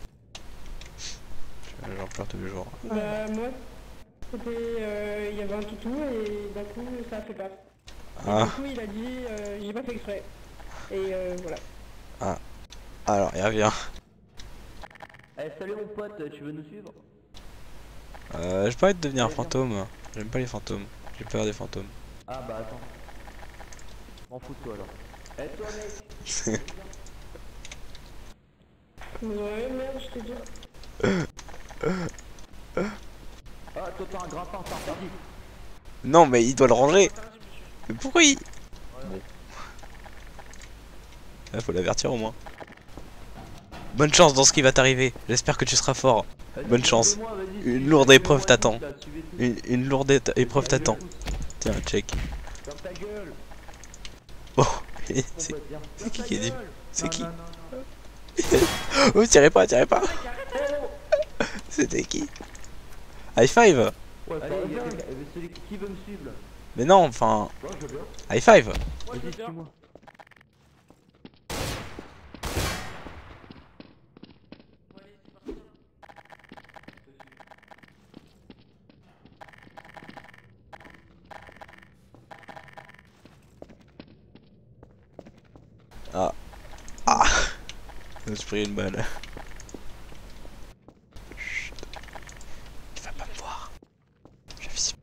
J'en pleure tous les jours. Bah moi, c'était, euh, il y avait un toutou et d'un coup ça a fait paf. Et Ah. du coup il a dit, euh, j'ai pas fait exprès. Et euh, voilà. Ah. Alors il revient. Eh, salut mon pote, tu veux nous suivre? Euh. J'ai pas envie de devenir un fantôme. J'aime pas les fantômes. J'ai peur des fantômes. Ah bah attends. M'en fous de toi alors. Eh toi mec. Ouais merde, je te dis. Ah toi t'as un grappin, t'as interdit. Non mais il doit le ranger. Mais pourquoi il... Bon. Là, faut l'avertir au moins. Bonne chance dans ce qui va t'arriver. J'espère que tu seras fort. Bonne chance. Une lourde épreuve t'attend. Une, une lourde é- épreuve t'attend. Tiens, check. Ferme ta gueule. Oh, c'est c'est qui qui est dit? C'est qui? Oh, tirez pas, tirez pas. C'était qui? High five. Ouais, allez, y'a quelqu'un- euh, celui qui veut me suivre là. Mais non, enfin... Ouais, je veux bien. High five. Vas-y, suis-moi. Ah. Ah. Je me suis pris une balle. Chut. Il va pas me voir. Je suis...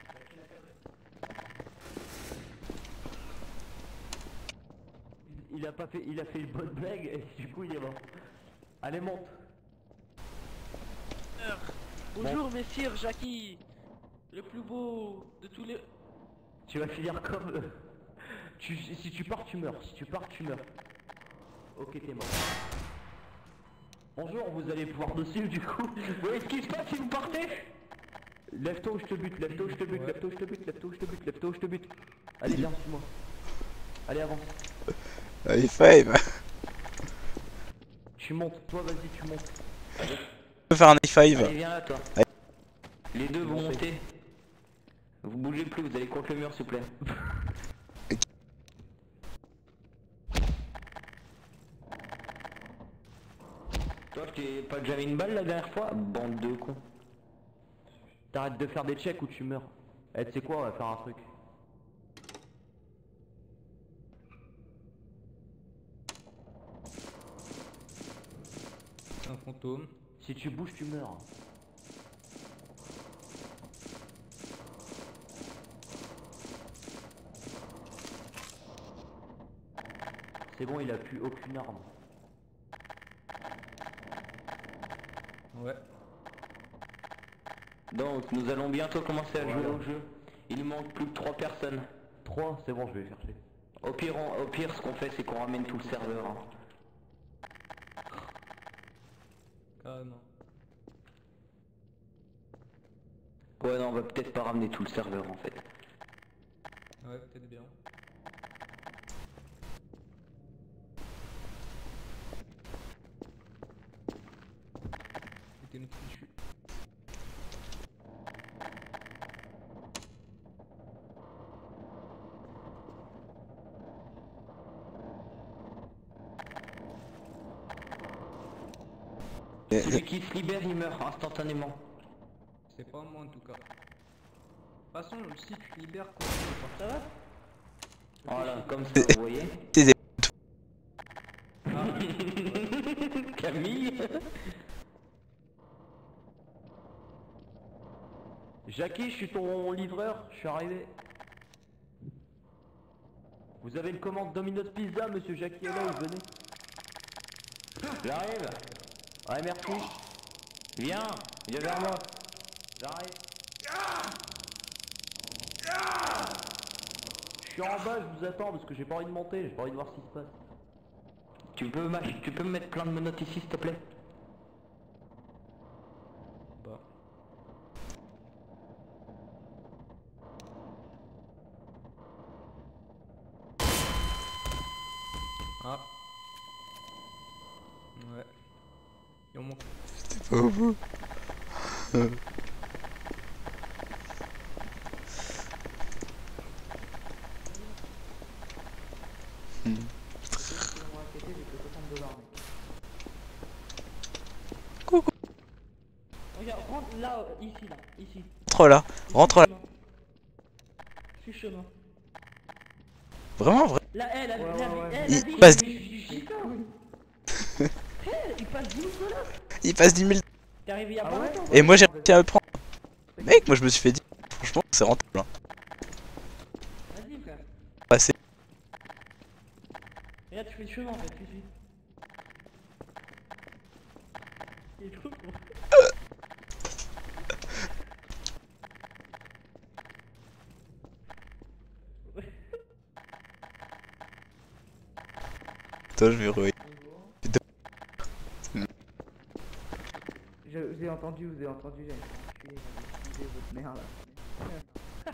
Il a pas fait, il a fait une bonne blague et du coup il est mort. Allez monte. Bonjour messire Jackie. Le plus beau de tous les... Tu vas finir comme... euh, tu, si tu pars, tu meurs. Si tu pars, tu meurs. Ok, t'es mort. Bonjour, vous allez pouvoir dessus du coup. Vous voyez ce qui se passe si vous partez? Lève-toi ou je te bute, lève-toi ou je te bute, lève-toi ou je te bute, lève-toi ou je te bute, lève-toi ou je te bute. Allez, viens, suis-moi. Allez, avance. High five. Tu montes, toi vas-y, tu montes. Allez. Je peux faire un high five. Allez, viens là, toi. Allez. Les deux vont monter. Vous bougez plus, vous allez contre le mur, s'il vous plaît. Toi, je t'ai pas déjà mis une balle la dernière fois? Bande de cons. T'arrêtes de faire des checks ou tu meurs. Eh, tu sais quoi, on va faire un truc. Un fantôme. Si tu bouges, tu meurs. C'est bon, il a plus aucune arme. Ouais. Donc, nous allons bientôt commencer à jouer au jeu. Il nous manque plus que trois personnes. trois, c'est bon, je vais les chercher. Au pire, on- au pire, ce qu'on fait, c'est qu'on ramène tout le serveur. hein. Carrément. Ouais, non, on va peut-être pas ramener tout le serveur en fait. Ouais, peut-être bien. C'était notre fichu. Celui qui se libère, il meurt instantanément. C'est pas moi en tout cas. De toute façon, si tu libères quand tu ça va. Voilà, comme ça, vous voyez. C'est des... Ah, Camille. Jackie, je suis ton livreur, je suis arrivé. Vous avez une commande Domino's Pizza, monsieur Jackie est là, vous venez. J'arrive. Ouais, merci. Viens, viens vers moi. J'arrive. Je suis en bas, je vous attends parce que j'ai pas envie de monter, j'ai pas envie de voir ce qui se passe. Tu peux, tu peux me mettre plein de menottes ici, s'il te plaît? bah. Ah. Ouais. Et on monte. C'était pas vous. Coucou. Regarde, rentre là, ici, là, ici. Rentre là, rentre là. Je suis chemin. Vraiment vrai. Là, elle, la, Ouais, la, ouais, la, ouais. elle, Il la vie, passe- je- je- je- je- Eh, il passe dix minutes là. Il passe dix mille. T'es arrivé il y a Ah pas ouais longtemps. Et moi j'ai réussi à le prendre. Mec, moi je me suis fait dire. Franchement, c'est rentable. Hein. Vas-y, frère. Passer. Regarde, tu fais le chemin en fait, tu suis. Il est trop con. Toi, je vais rouiller. Je vous ai entendu, vous ai entendu, j'ai enculé, j'ai enculé votre mère là.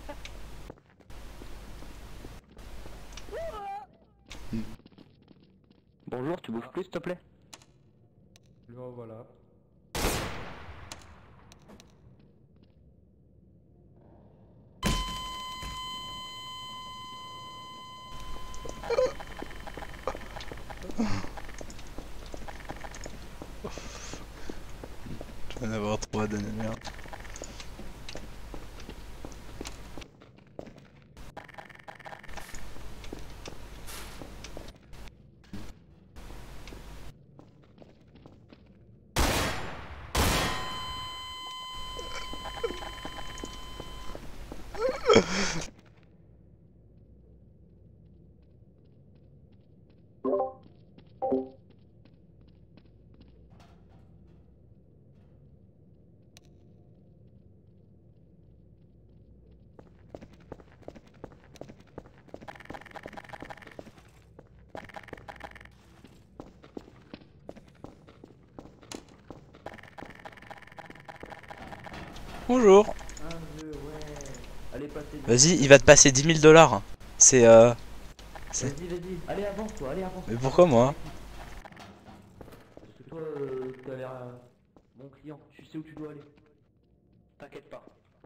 Bonjour, tu bouges plus, s'il te plaît? Le voilà. Je vais en avoir trois de merde. Bonjour. Un jeu, ouais. Allez, passez. Vas-y, il va te passer dix mille dollars. C'est euh... c'est- Vas-y, vas-y. Allez, avance, toi, allez, avance. Mais pourquoi moi? Parce que toi, euh, t'as l'air euh, bon client. Tu sais où tu dois aller. T'inquiète pas.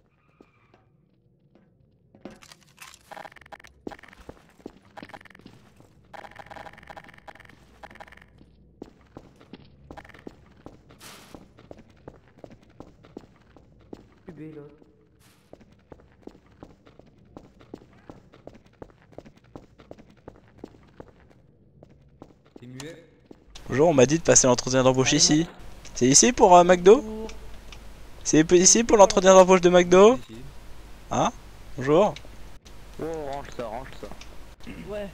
Là. T'es muet? Bonjour, on m'a dit de passer l'entretien d'embauche ici. C'est ici pour euh, McDo? C'est ici pour l'entretien d'embauche de McDo? Hein? Bonjour. Oh, range ça, range ça. Ouais.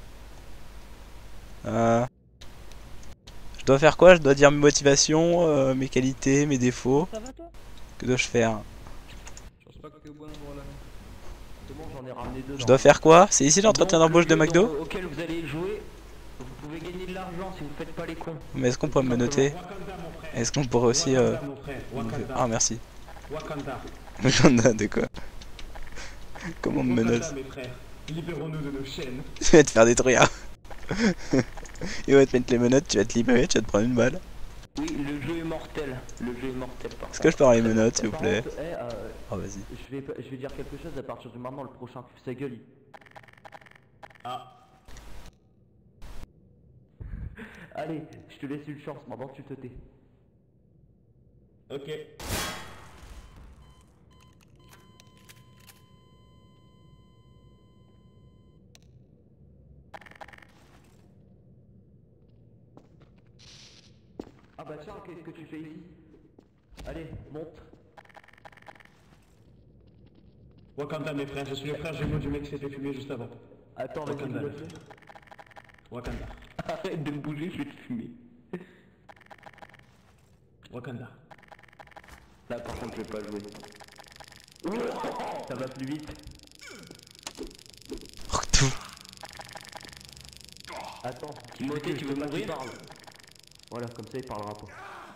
Euh... Je dois faire quoi? Je dois dire mes motivations, euh, mes qualités, mes défauts. Ça va toi? Que dois-je faire? Je pense pas que t'es au bon endroit là. C'est bon, j'en ai ramené deux. Je dois faire quoi? C'est ici l'entretien d'embauche de McDo? Dans- auquel vous allez jouer, vous pouvez gagner de l'argent si vous faites pas les cons. Mais est-ce qu'on peut me noter? Est-ce qu'on pourrait aussi... Euh... Ah merci. Wakanda. Wakanda de quoi? Comment on me note? Wakanda, mes frères. Libérons-nous de nos chaînes. Tu vas te faire détruire. Il va te mettre les menottes, tu vas te libérer, tu vas te prendre une balle. Oui, le jeu est mortel. Le jeu est mortel par Est-ce que je peux avoir les menottes s'il vous Par plaît? contre, eh, euh, Oh vas-y. je vais, pas- je vais dire quelque chose à partir de maintenant, le prochain coup sa gueule. il- Ah. Allez, je te laisse une chance pendant que tu te tais. Ok. Ah bah tiens, qu'est-ce que tu fais ici? Allez, monte. Wakanda, mes frères. Je suis le frère jumeau du mec qui s'est fait fumer juste avant. Attends, vas-y, Wakanda. je le fais. Wakanda. Arrête de me bouger, je vais te fumer. Wakanda. Là par contre je vais pas jouer. Ça va plus vite. Attends, Timothée, tu veux mourir? Voilà, comme ça il parlera pas.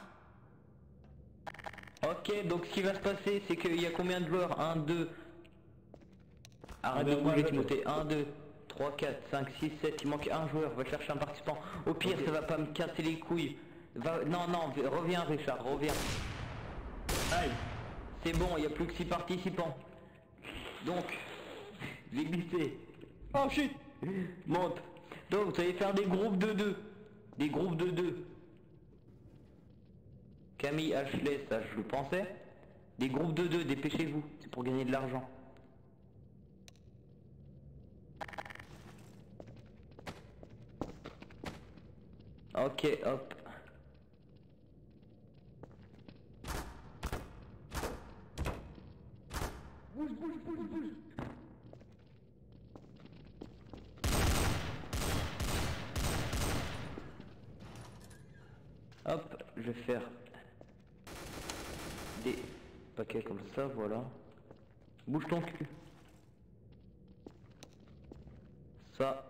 Ok, donc ce qui va se passer, c'est qu'il y a combien de joueurs? un, deux. Arrête de bouger Timothée. un, deux, trois, quatre, cinq, six, sept. Il manque un joueur, va chercher un participant. Au pire, ça va pas me casser les couilles. Va... Non, non, reviens Richard, reviens. Aïe. C'est bon, il n'y a plus que six participants. Donc, j'ai glissé. Oh shit. Monte. Donc, vous allez faire des groupes de deux. Des groupes de deux. Camille, Ashley, ça je le pensais. Des groupes de deux, dépêchez-vous. C'est pour gagner de l'argent. Ok, hop. Bouge, bouge, bouge, bouge. Hop, je vais faire des paquets comme ça, voilà. Bouge ton cul. Ça.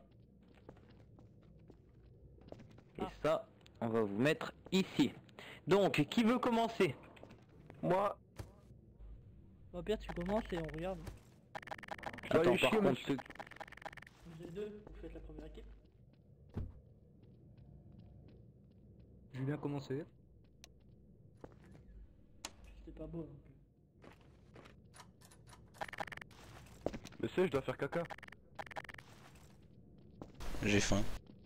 Et ça, on va vous mettre ici. Donc, qui veut commencer? Moi. Bah Pierre, tu commences et on regarde. Attends, par contre, ceux- Vous êtes deux, vous faites la première équipe. Je vais bien commencer. C'était pas beau non plus. Monsieur, je dois faire caca. J'ai faim.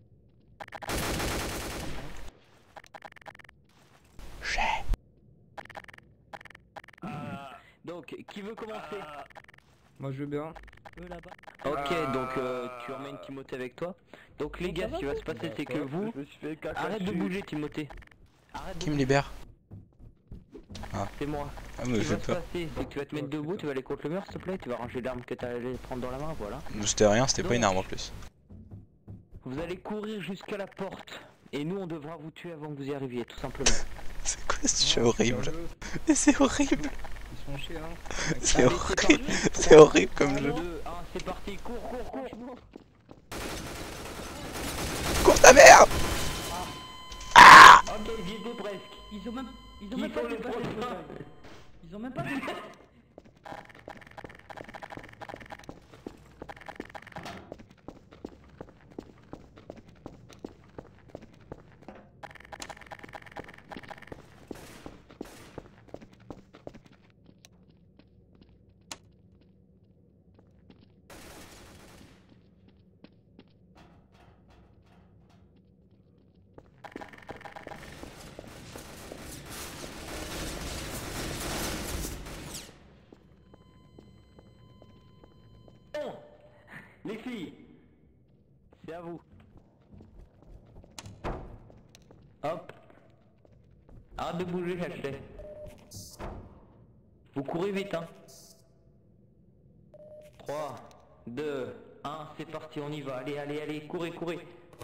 Donc, qui veut commencer? Moi je veux bien. Eux là-bas. Ok, donc euh, tu emmènes Timothée avec toi. Donc les gars, ce qui va se passer, c'est que vous... Je me suis fait caca. Arrête de dessus. bouger Timothée. Arrête de Qui me bouger. libère? C'est moi. Ah Ce mais qui j'ai va se peur. passer, c'est que tu vas te mettre debout, tu vas aller contre le mur s'il te plaît, tu vas ranger l'arme que tu allais prendre dans la main, voilà. C'était rien, c'était pas Donc, une arme en plus. Vous allez courir jusqu'à la porte. Et nous on devra vous tuer avant que vous y arriviez, tout simplement. C'est quoi ce jeu horrible? Mais c'est horrible. Ils sont chiés hein. C'est Allez, horrible. parti. C'est horrible comme jeu. deux, un, c'est parti, cours, cours, cours. Cours ta mère! Ok, j'y étais presque. Ils ont même. Ils ont Qui même pas sont les dépassé le prochains? portail. Ils Ils ont même pas de... Les filles, c'est à vous. Hop. Arrête de bouger, Ashley. Vous courez vite, hein. trois, deux, un, c'est parti, on y va. Allez, allez, allez, courez, courez.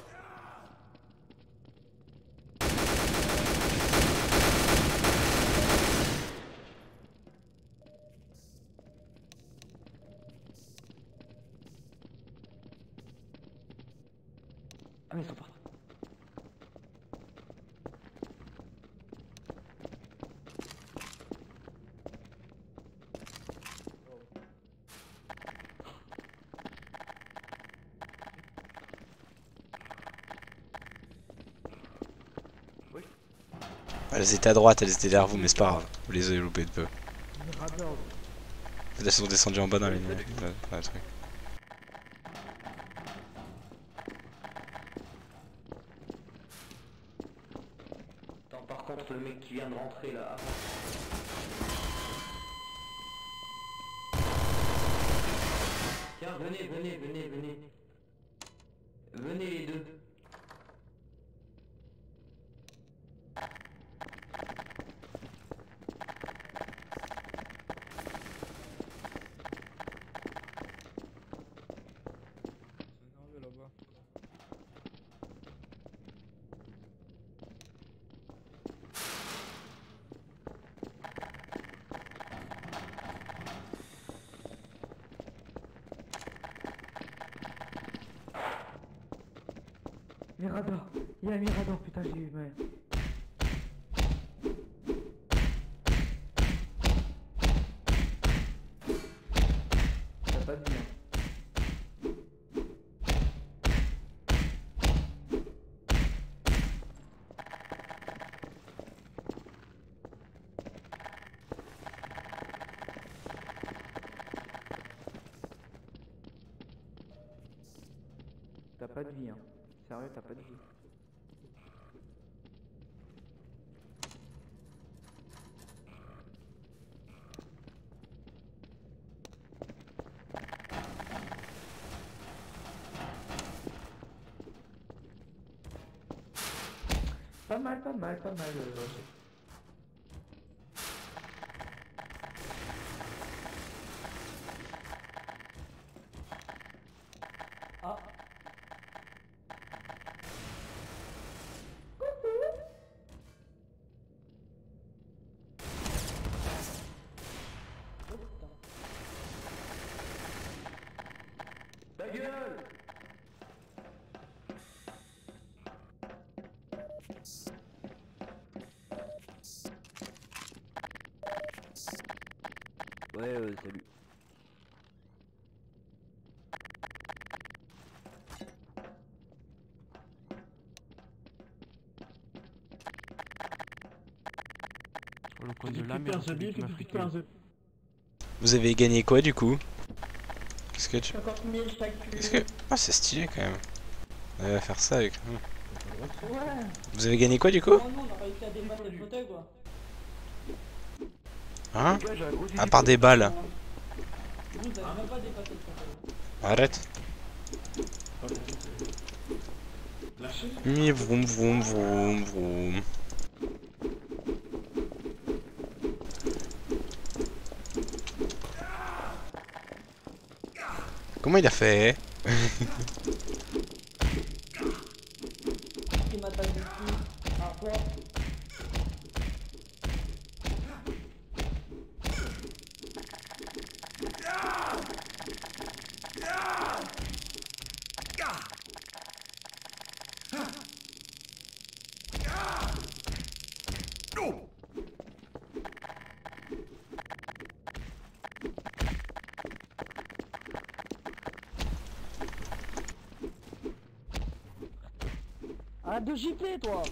Ah mais ils sont partis. Oui. Elles étaient à droite, elles étaient derrière vous, mais c'est pas grave. Vous les avez loupées de peu. Elles sont descendues en bas dans les, dans les trucs. Par contre, le mec qui vient de rentrer là. Tiens, venez, venez, venez, venez. Venez les deux. Mirador, il y a un Mirador, putain j'ai eu mal. T'as pas de bien. T'as pas de vie, hein. Sérieux, t'as pas de vie. Pas mal, pas mal, pas mal. Euh, Ah. Ta gueule! Ouais, euh, salut. Le coin de la merde, celui qui m'a friqué. Vous avez gagné quoi du coup? Qu'est-ce que tu... cinquante mille chacune. Qu'est-ce que... Ah c'est stylé quand même. On va faire ça avec... Ouais. Vous avez gagné quoi du coup? Non, non, on a réussi à dépasser le fauteuil quoi. Hein? À part des balles. Vous avez même pas dépassé le fauteuil. Arrête. Mi vroom vroom vroom vroom. Comment il a fait? Qui m'attaque du cul. Ah quoi? Arrête de gifler, toi.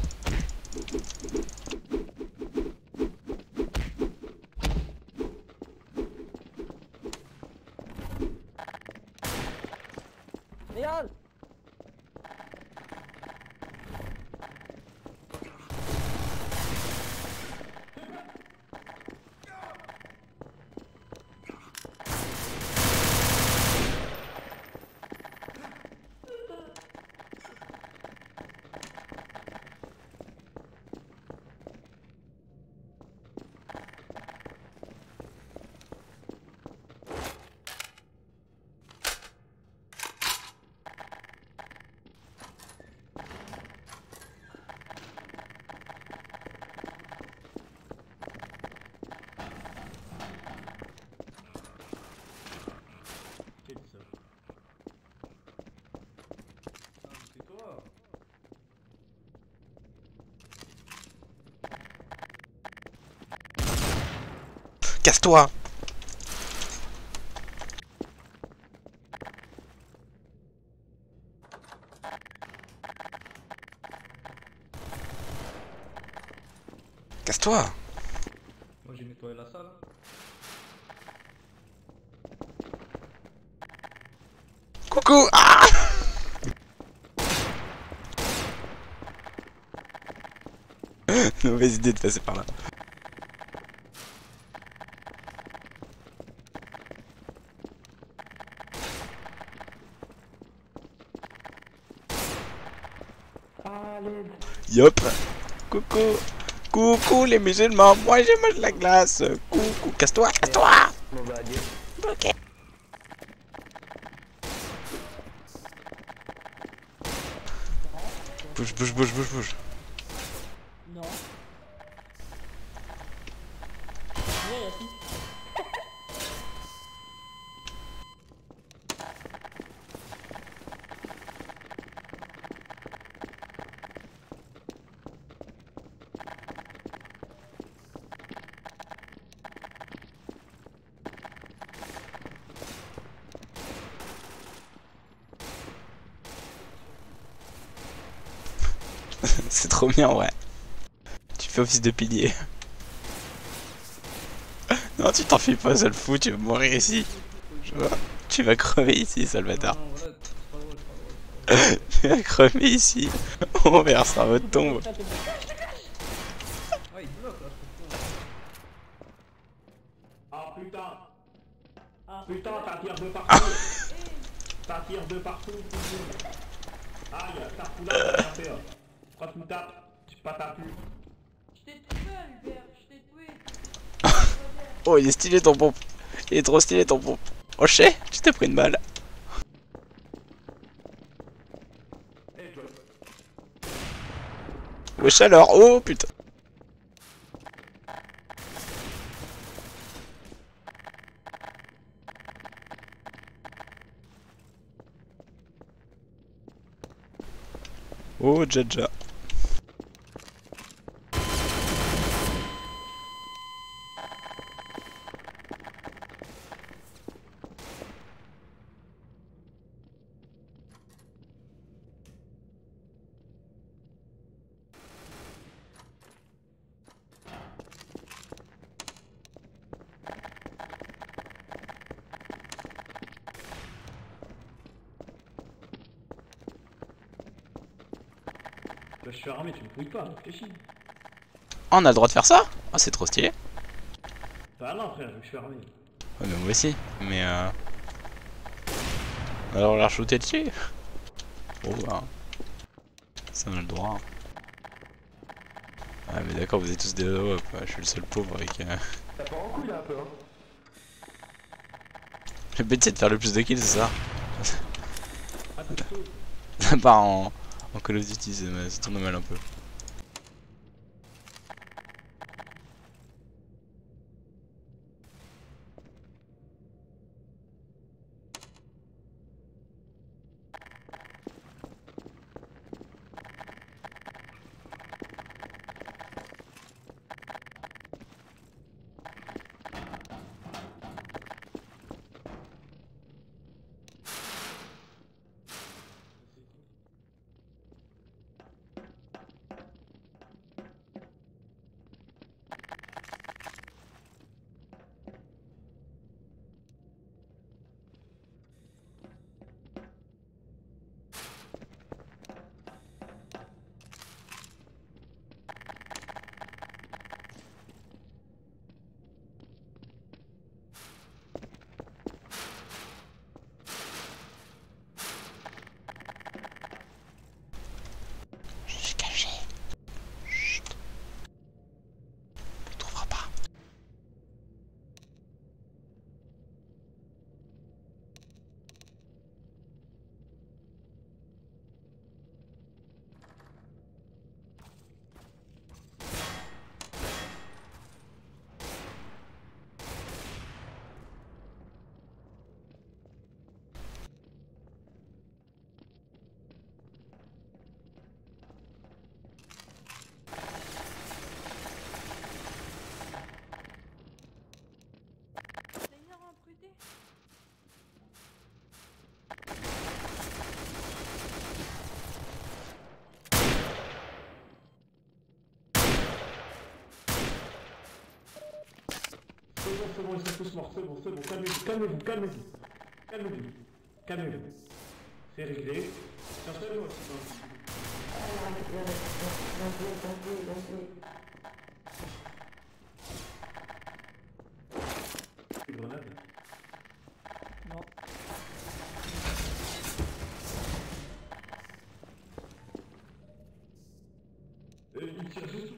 Regarde. Casse-toi! Casse-toi! Moi j'ai nettoyé la salle. Coucou! Ah! Mauvaise idée de passer par là. Yop! Coucou! Coucou les musulmans! Moi je mange la glace! Coucou! Casse-toi! Casse-toi! Bon bah adieu. Ok! Bouge, bouge, bouge, bouge, bouge! Non. Ouais, y'a qui? C'est trop bien, ouais. Tu fais office de pilier. Non, tu t'enfuis pas, ça le fout, tu vas mourir ici. Je vois. Tu vas crever ici, sale bâtard. Tu vas crever ici. On versera votre tombe. Ah putain. Putain, t'attires de partout. T'attires de partout. Aïe, tape là, t'as fait. Quand tu me tapes, tu pas taper. Je t'ai tué, Hubert, je t'ai tué. Oh, il est stylé ton pompe. Il est trop stylé ton pompe. Oh, chais, tu t'es pris une balle. Wesh alors, oh putain. Oh, Jaja. Je suis armé, tu me pouilles pas, réfléchis. Oh, on a le droit de faire ça? Oh, c'est trop stylé. Bah non frère, je suis armé. Ouais, mais moi aussi. Mais euh... alors, la shooter dessus. Oh, bah. Ça, on a le droit. Ah, mais d'accord, vous êtes tous des hop. Je suis le seul pauvre avec. Euh... Ça part en couille là un peu, hein. Le but c'est de faire le plus de kills, c'est ça? Ça part en... en Call of Duty, ça tourne mal un peu. C'est bon, c'est bon, ils sont tous morts, c'est bon, c'est bon, calmez-vous, calmez-vous, calmez-vous. Calmez-vous, calmez-vous. C'est réglé. Cherchez-le aussi. Des grenades. Non. Euh, il tire juste.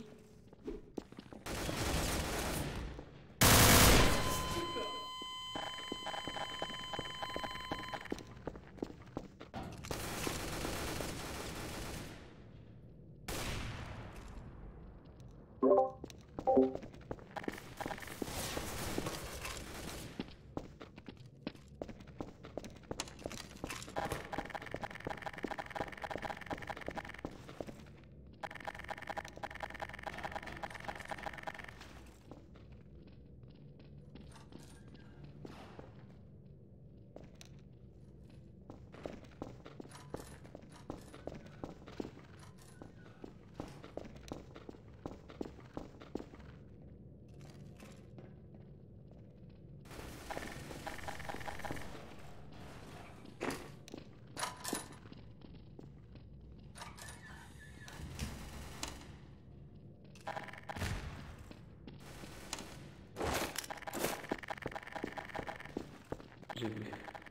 J'ai vu.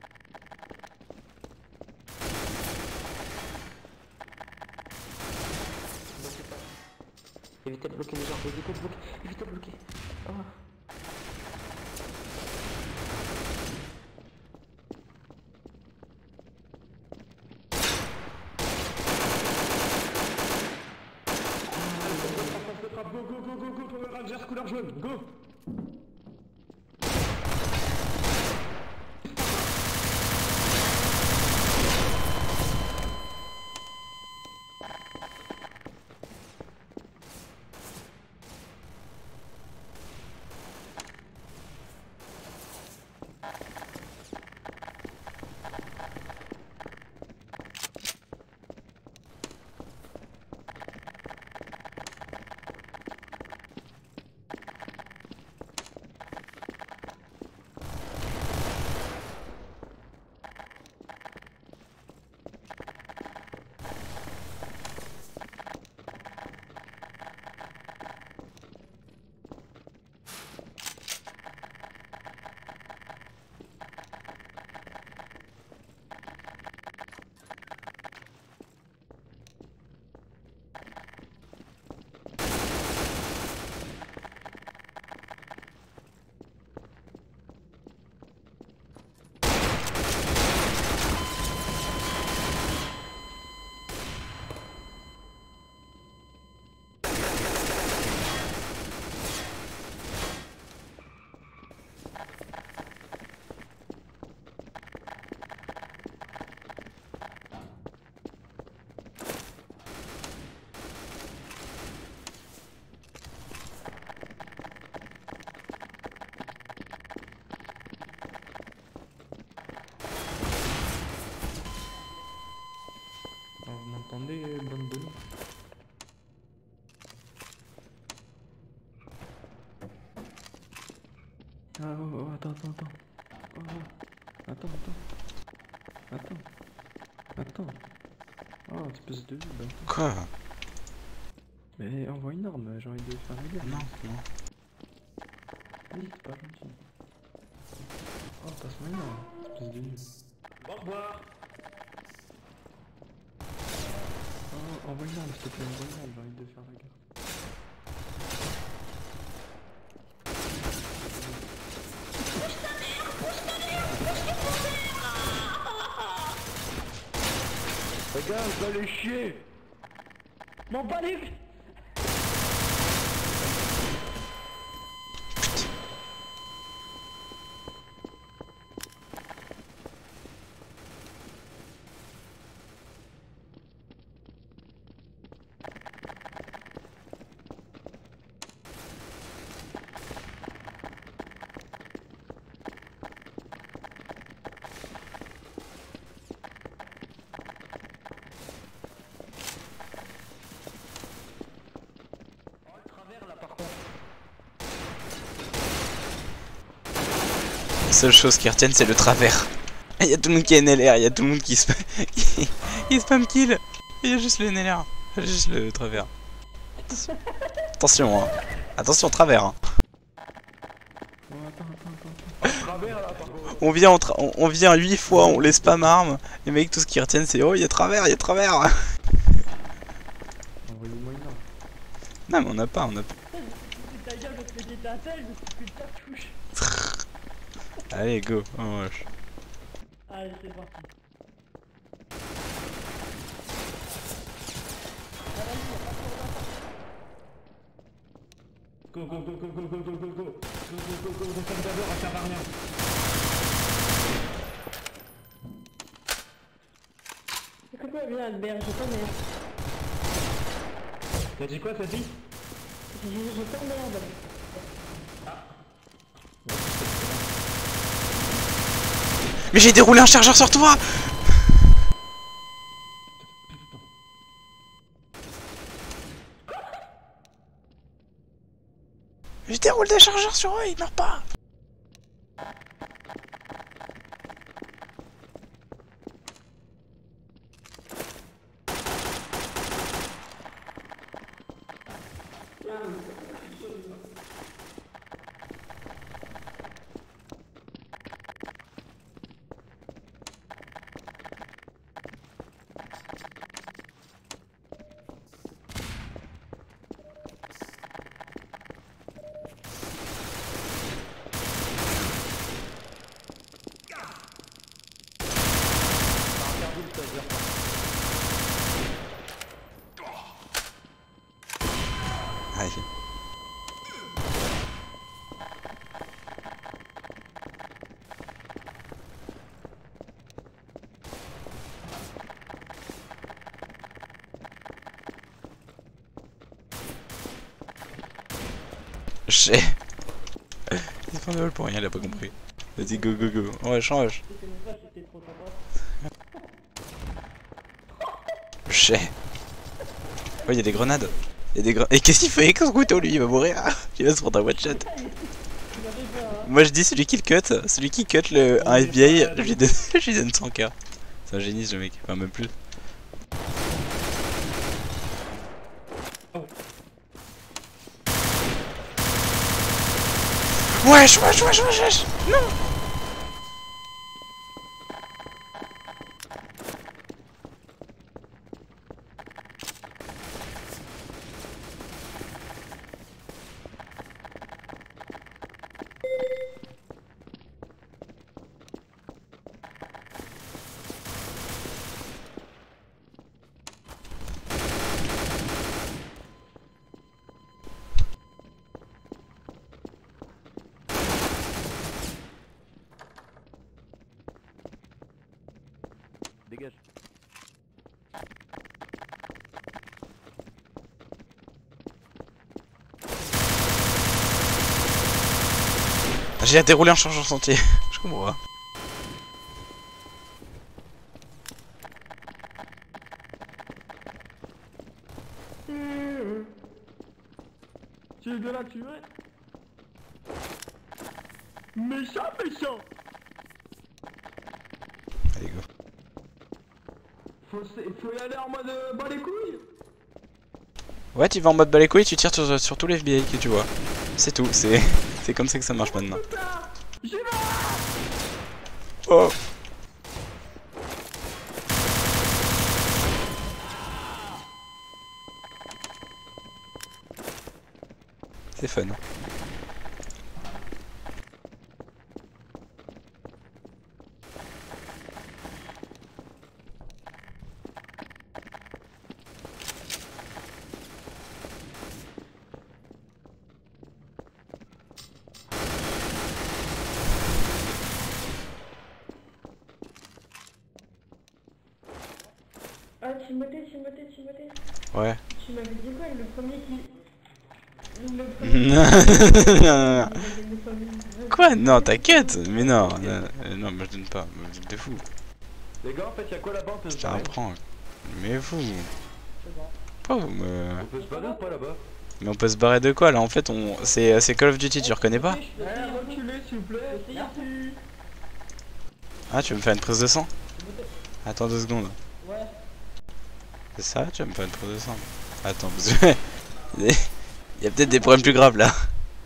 Évitez de bloquer les gens, évitez de bloquer, évitez de bloquer. Oh. Go, go, go, go, go, Power Rangers couleur jaune, go! Attendez, bande de loups. Ah oh, oh, attends, attends, attends. Oh, oh. Attends, attends. Attends. Attends. Oh, espèce de loup. Bah. Quoi? Mais envoie une arme, j'ai envie de faire la guerre. Non, non. Oui, c'est pas gentil. Oh, passe-moi une arme, espèce de nul. Au revoir. Oh, envoie une arme, s'il te plaît, envoie une arme, j'ai envie de faire la guerre. Pousse ta mère, pousse ta mère, pousse ta mère. Regarde, va les chier. Mon panique. seule chose qui retienne, c'est le travers. Il y a tout le monde qui est N L R, il y a tout le monde qui se qui spam kill. Il y a juste le N L R, juste le travers. Attention, hein. Attention, travers. Hein. On vient, on, on, on vient huit fois, on les spam armes. Les mecs, tout ce qu'ils retiennent, c'est oh, il y a travers, il y a travers. Non, mais on n'a pas, on a pas. Allez, go. Oh, wesh. Allez, c'est parti. Go, go, go, go, go, go, go, go, go, go, go, go, go, go, comme d'abord, ça sert à rien. Écoute-moi bien, Albert, je t'emmerde. T'as dit quoi, t'as dit? Je, je t'emmerde. Mais j'ai déroulé un chargeur sur toi. Je déroule des chargeurs sur eux, ils meurent pas. Allez. J'ai... Il fait un level pour rien, il a pas compris. Vas-y, go go go. Ouais, change. J'ai... Oh, il y a des grenades. Il y a des grenades. Et qu'est-ce qu'il fait avec son couteau, lui? Il va mourir. Il va se prendre un one shot. Moi je dis celui qui le cut, celui qui cut le un F B I, je lui donne, je lui donne cent K. C'est un génie ce mec, enfin même plus. Wesh, wesh, wesh, wesh, wesh. Non. Dégage. J'ai déroulé un chargeur sentier. Je comprends pas. Tu es de la tuer. Méchant, méchant. Allez go. Faut, faut y aller en mode euh, bas les couilles. Ouais, tu vas en mode bas les couilles, tu tires sur, sur tous les F B I que tu vois. C'est tout, c'est c'est comme ça que ça marche maintenant. Oh. C'est fun. Ah, Timothée, Timothée, Timothée. Ouais. Tu m'avais dit quoi, le premier qui... Le Non, premier... non, non. Quoi? Non, t'inquiète. Mais non, non, non, moi je donne pas. Vous êtes des fous. Les gars, en fait, y'a quoi là-bas? On peut se C'est un barrer? prank. Mais vous. Pas vous, me... On peut se barrer ou pas là-bas? Mais on peut se barrer de quoi là? En fait, on... c'est Call of Duty, tu reconnais pas? Eh, reculez s'il vous plaît. Merci. Ah, tu veux me faire une prise de sang? Attends deux secondes. Ouais. C'est ça? Tu vas me faire une prise de sang? Attends, parce que... Il y a peut-être des problèmes plus graves là.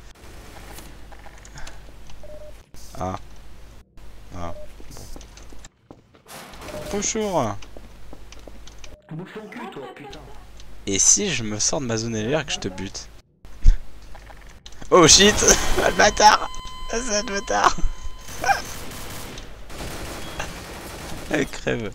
Ah. Ah. Bonjour. Bouffe ton cul, toi, putain. Et si je me sors de ma zone L R et que je te bute? Oh shit. Ah, le bâtard. Ah, c'est le bâtard. Elle crève.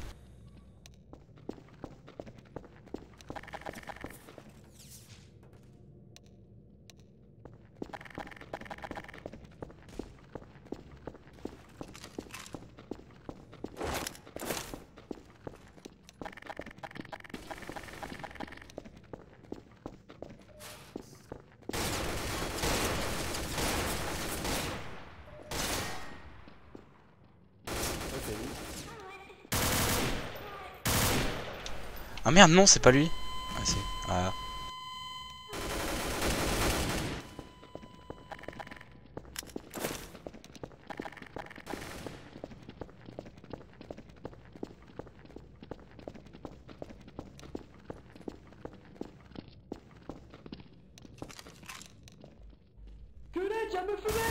Ah merde, non, c'est pas lui. Ah si. Ah. Que l'est, viens me fumer.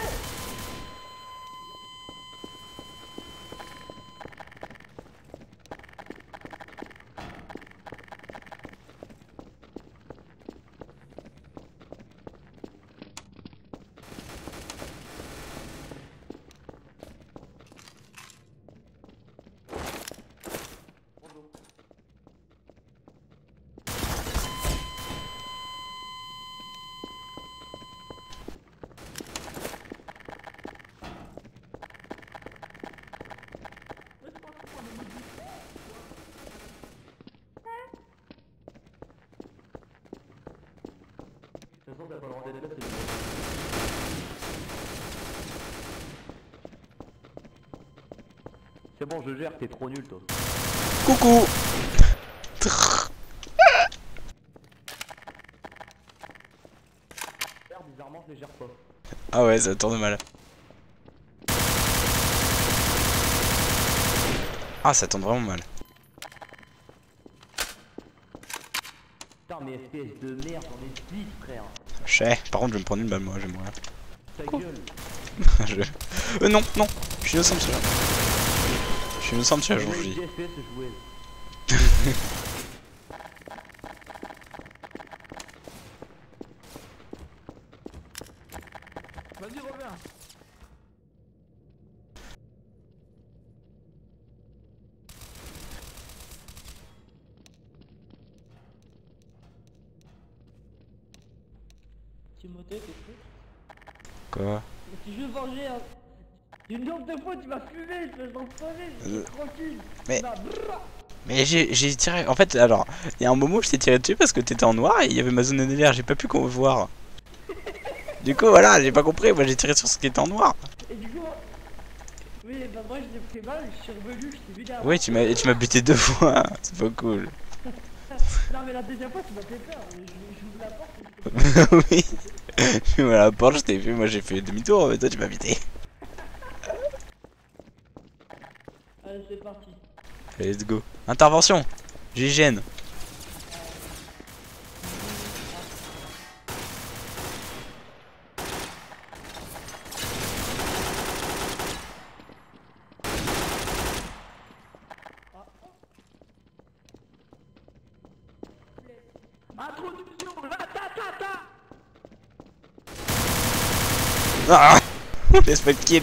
C'est bon, je gère, t'es trop nul toi. Coucou. Bizarrement, je les gère pas. Ah ouais, ça tourne mal. Ah, ça tourne vraiment mal. Putain, mais F P S de merde, j'en ai dix, frère. Je sais, par contre, je vais me prendre une balle, moi, je vais mourir. Ta Quoi gueule. je... Euh, non, non, je suis innocent, monsieur. Je suis innocent, monsieur, je vous dis. F P S, je jouais. Vas-y, reviens. Timothée, t'es fou? Quoi? Si je veux venger hein. Une nombre de fois tu m'as fumé, je vais t'enfonner, je suis Euh, tranquille. mais- Tu m'as brrr. Mais j'ai j'ai tiré. En fait, alors, il y a un moment où je t'ai tiré dessus parce que t'étais en noir et il y avait ma zone N L R, j'ai pas pu qu'on voir. Du coup, voilà, j'ai pas compris. Moi j'ai tiré sur ce qui était en noir. Et du coup, oui, bah moi je l'ai pris mal, je suis revenu, je t'ai vu derrière. Oui, tu m'as et tu m'as buté deux fois. C'est pas cool. Non, mais la deuxième fois tu m'as fait peur, je- j'ouvre la porte. Oui. Tu m'as la porte, je t'ai vu. Moi j'ai fait demi-tour, mais toi tu m'as buté. Allez, c'est parti. Allez, let's go. Intervention. G G N. Introduction, ratatata. Ah. Laisse pas de kill.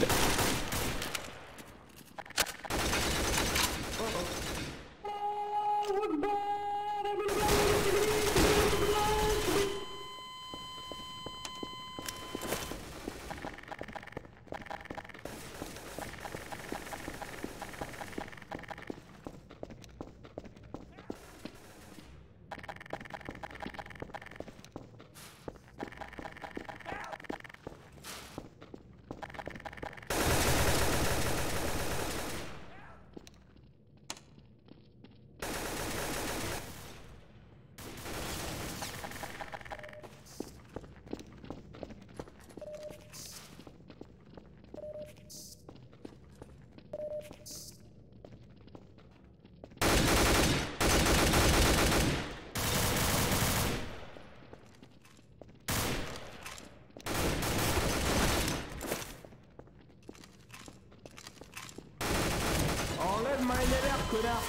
de ma N L R, connard.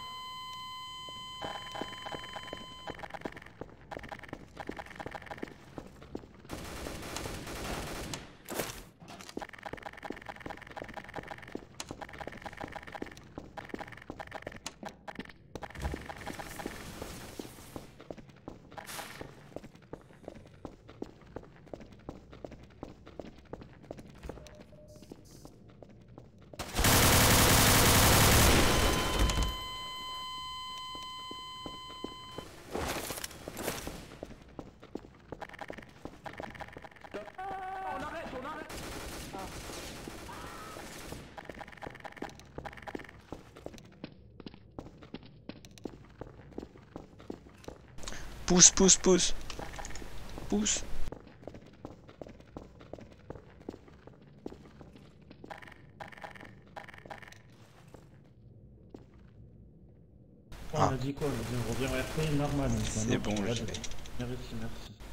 Pousse, pousse, pousse. Pousse. On a dit quoi? On a dit on revient au R P normal. C'est bon, je l'ai. Merci, merci.